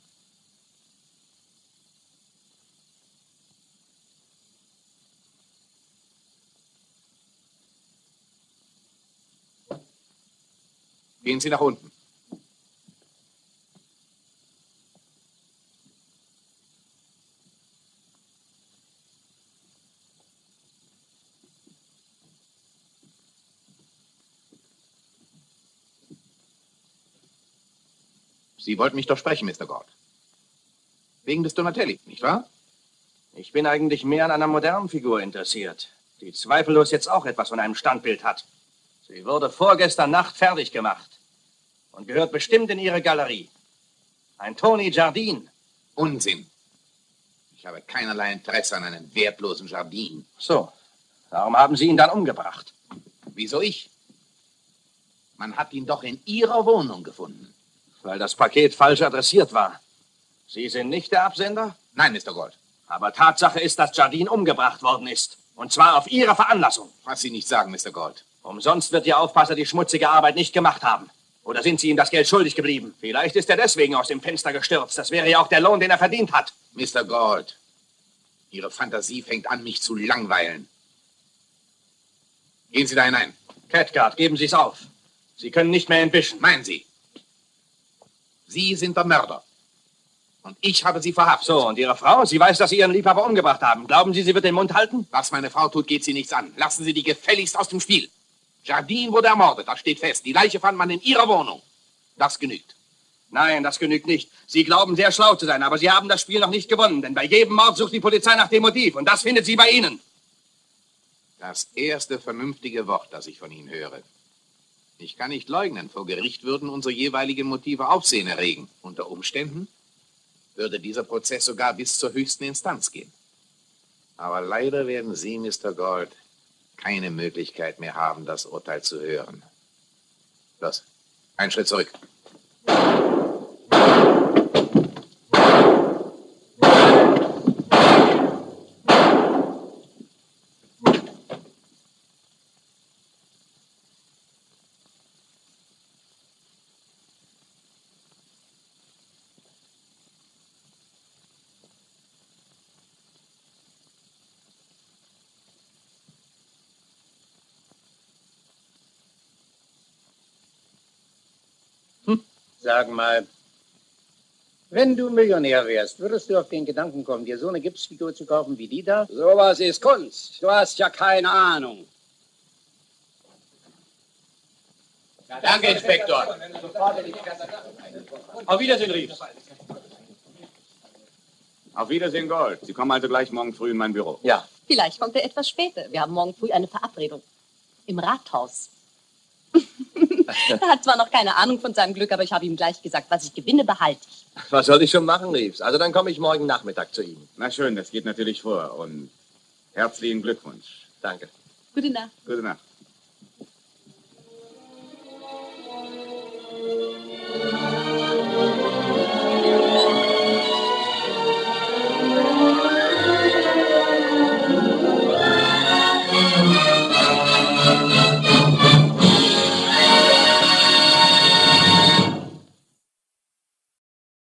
Gehen Sie nach unten. Sie wollten mich doch sprechen, Mister Gold. Wegen des Donatelli, nicht wahr? Ich bin eigentlich mehr an einer modernen Figur interessiert, die zweifellos jetzt auch etwas von einem Standbild hat. Sie wurde vorgestern Nacht fertig gemacht und gehört bestimmt in Ihre Galerie. Ein Tony Jardine. Unsinn. Ich habe keinerlei Interesse an einem wertlosen Jardine. So, warum haben Sie ihn dann umgebracht? Wieso ich? Man hat ihn doch in Ihrer Wohnung gefunden. Weil das Paket falsch adressiert war. Sie sind nicht der Absender? Nein, Mister Gold. Aber Tatsache ist, dass Jardine umgebracht worden ist. Und zwar auf Ihre Veranlassung. Was Sie nicht sagen, Mister Gold. Umsonst wird Ihr Aufpasser die schmutzige Arbeit nicht gemacht haben. Oder sind Sie ihm das Geld schuldig geblieben? Vielleicht ist er deswegen aus dem Fenster gestürzt. Das wäre ja auch der Lohn, den er verdient hat. Mister Gold, Ihre Fantasie fängt an, mich zu langweilen. Gehen Sie da hinein. Cathcart, geben Sie es auf. Sie können nicht mehr entwischen. Meinen Sie? Sie sind der Mörder. Und ich habe Sie verhaftet. So, und Ihre Frau? Sie weiß, dass Sie Ihren Liebhaber umgebracht haben. Glauben Sie, sie wird den Mund halten? Was meine Frau tut, geht Sie nichts an. Lassen Sie die gefälligst aus dem Spiel. Jardine wurde ermordet, das steht fest. Die Leiche fand man in Ihrer Wohnung. Das genügt. Nein, das genügt nicht. Sie glauben, sehr schlau zu sein, aber Sie haben das Spiel noch nicht gewonnen. Denn bei jedem Mord sucht die Polizei nach dem Motiv. Und das findet sie bei Ihnen. Das erste vernünftige Wort, das ich von Ihnen höre. Ich kann nicht leugnen, vor Gericht würden unsere jeweiligen Motive Aufsehen erregen. Unter Umständen würde dieser Prozess sogar bis zur höchsten Instanz gehen. Aber leider werden Sie, Mister Gold, keine Möglichkeit mehr haben, das Urteil zu hören. Los, einen Schritt zurück. Sag mal, wenn du Millionär wärst, würdest du auf den Gedanken kommen, dir so eine Gipsfigur zu kaufen wie die da? Sowas ist Kunst. Du hast ja keine Ahnung. Danke, Inspektor. Auf Wiedersehen, Reeves. Auf Wiedersehen, Gold. Sie kommen also gleich morgen früh in mein Büro. Ja. Vielleicht kommt er etwas später. Wir haben morgen früh eine Verabredung. Im Rathaus. Er hat zwar noch keine Ahnung von seinem Glück, aber ich habe ihm gleich gesagt, was ich gewinne, behalte ich. Was soll ich schon machen, Reeves? Also dann komme ich morgen Nachmittag zu Ihnen. Na schön, das geht natürlich vor. Und herzlichen Glückwunsch. Danke. Gute Nacht. Gute Nacht.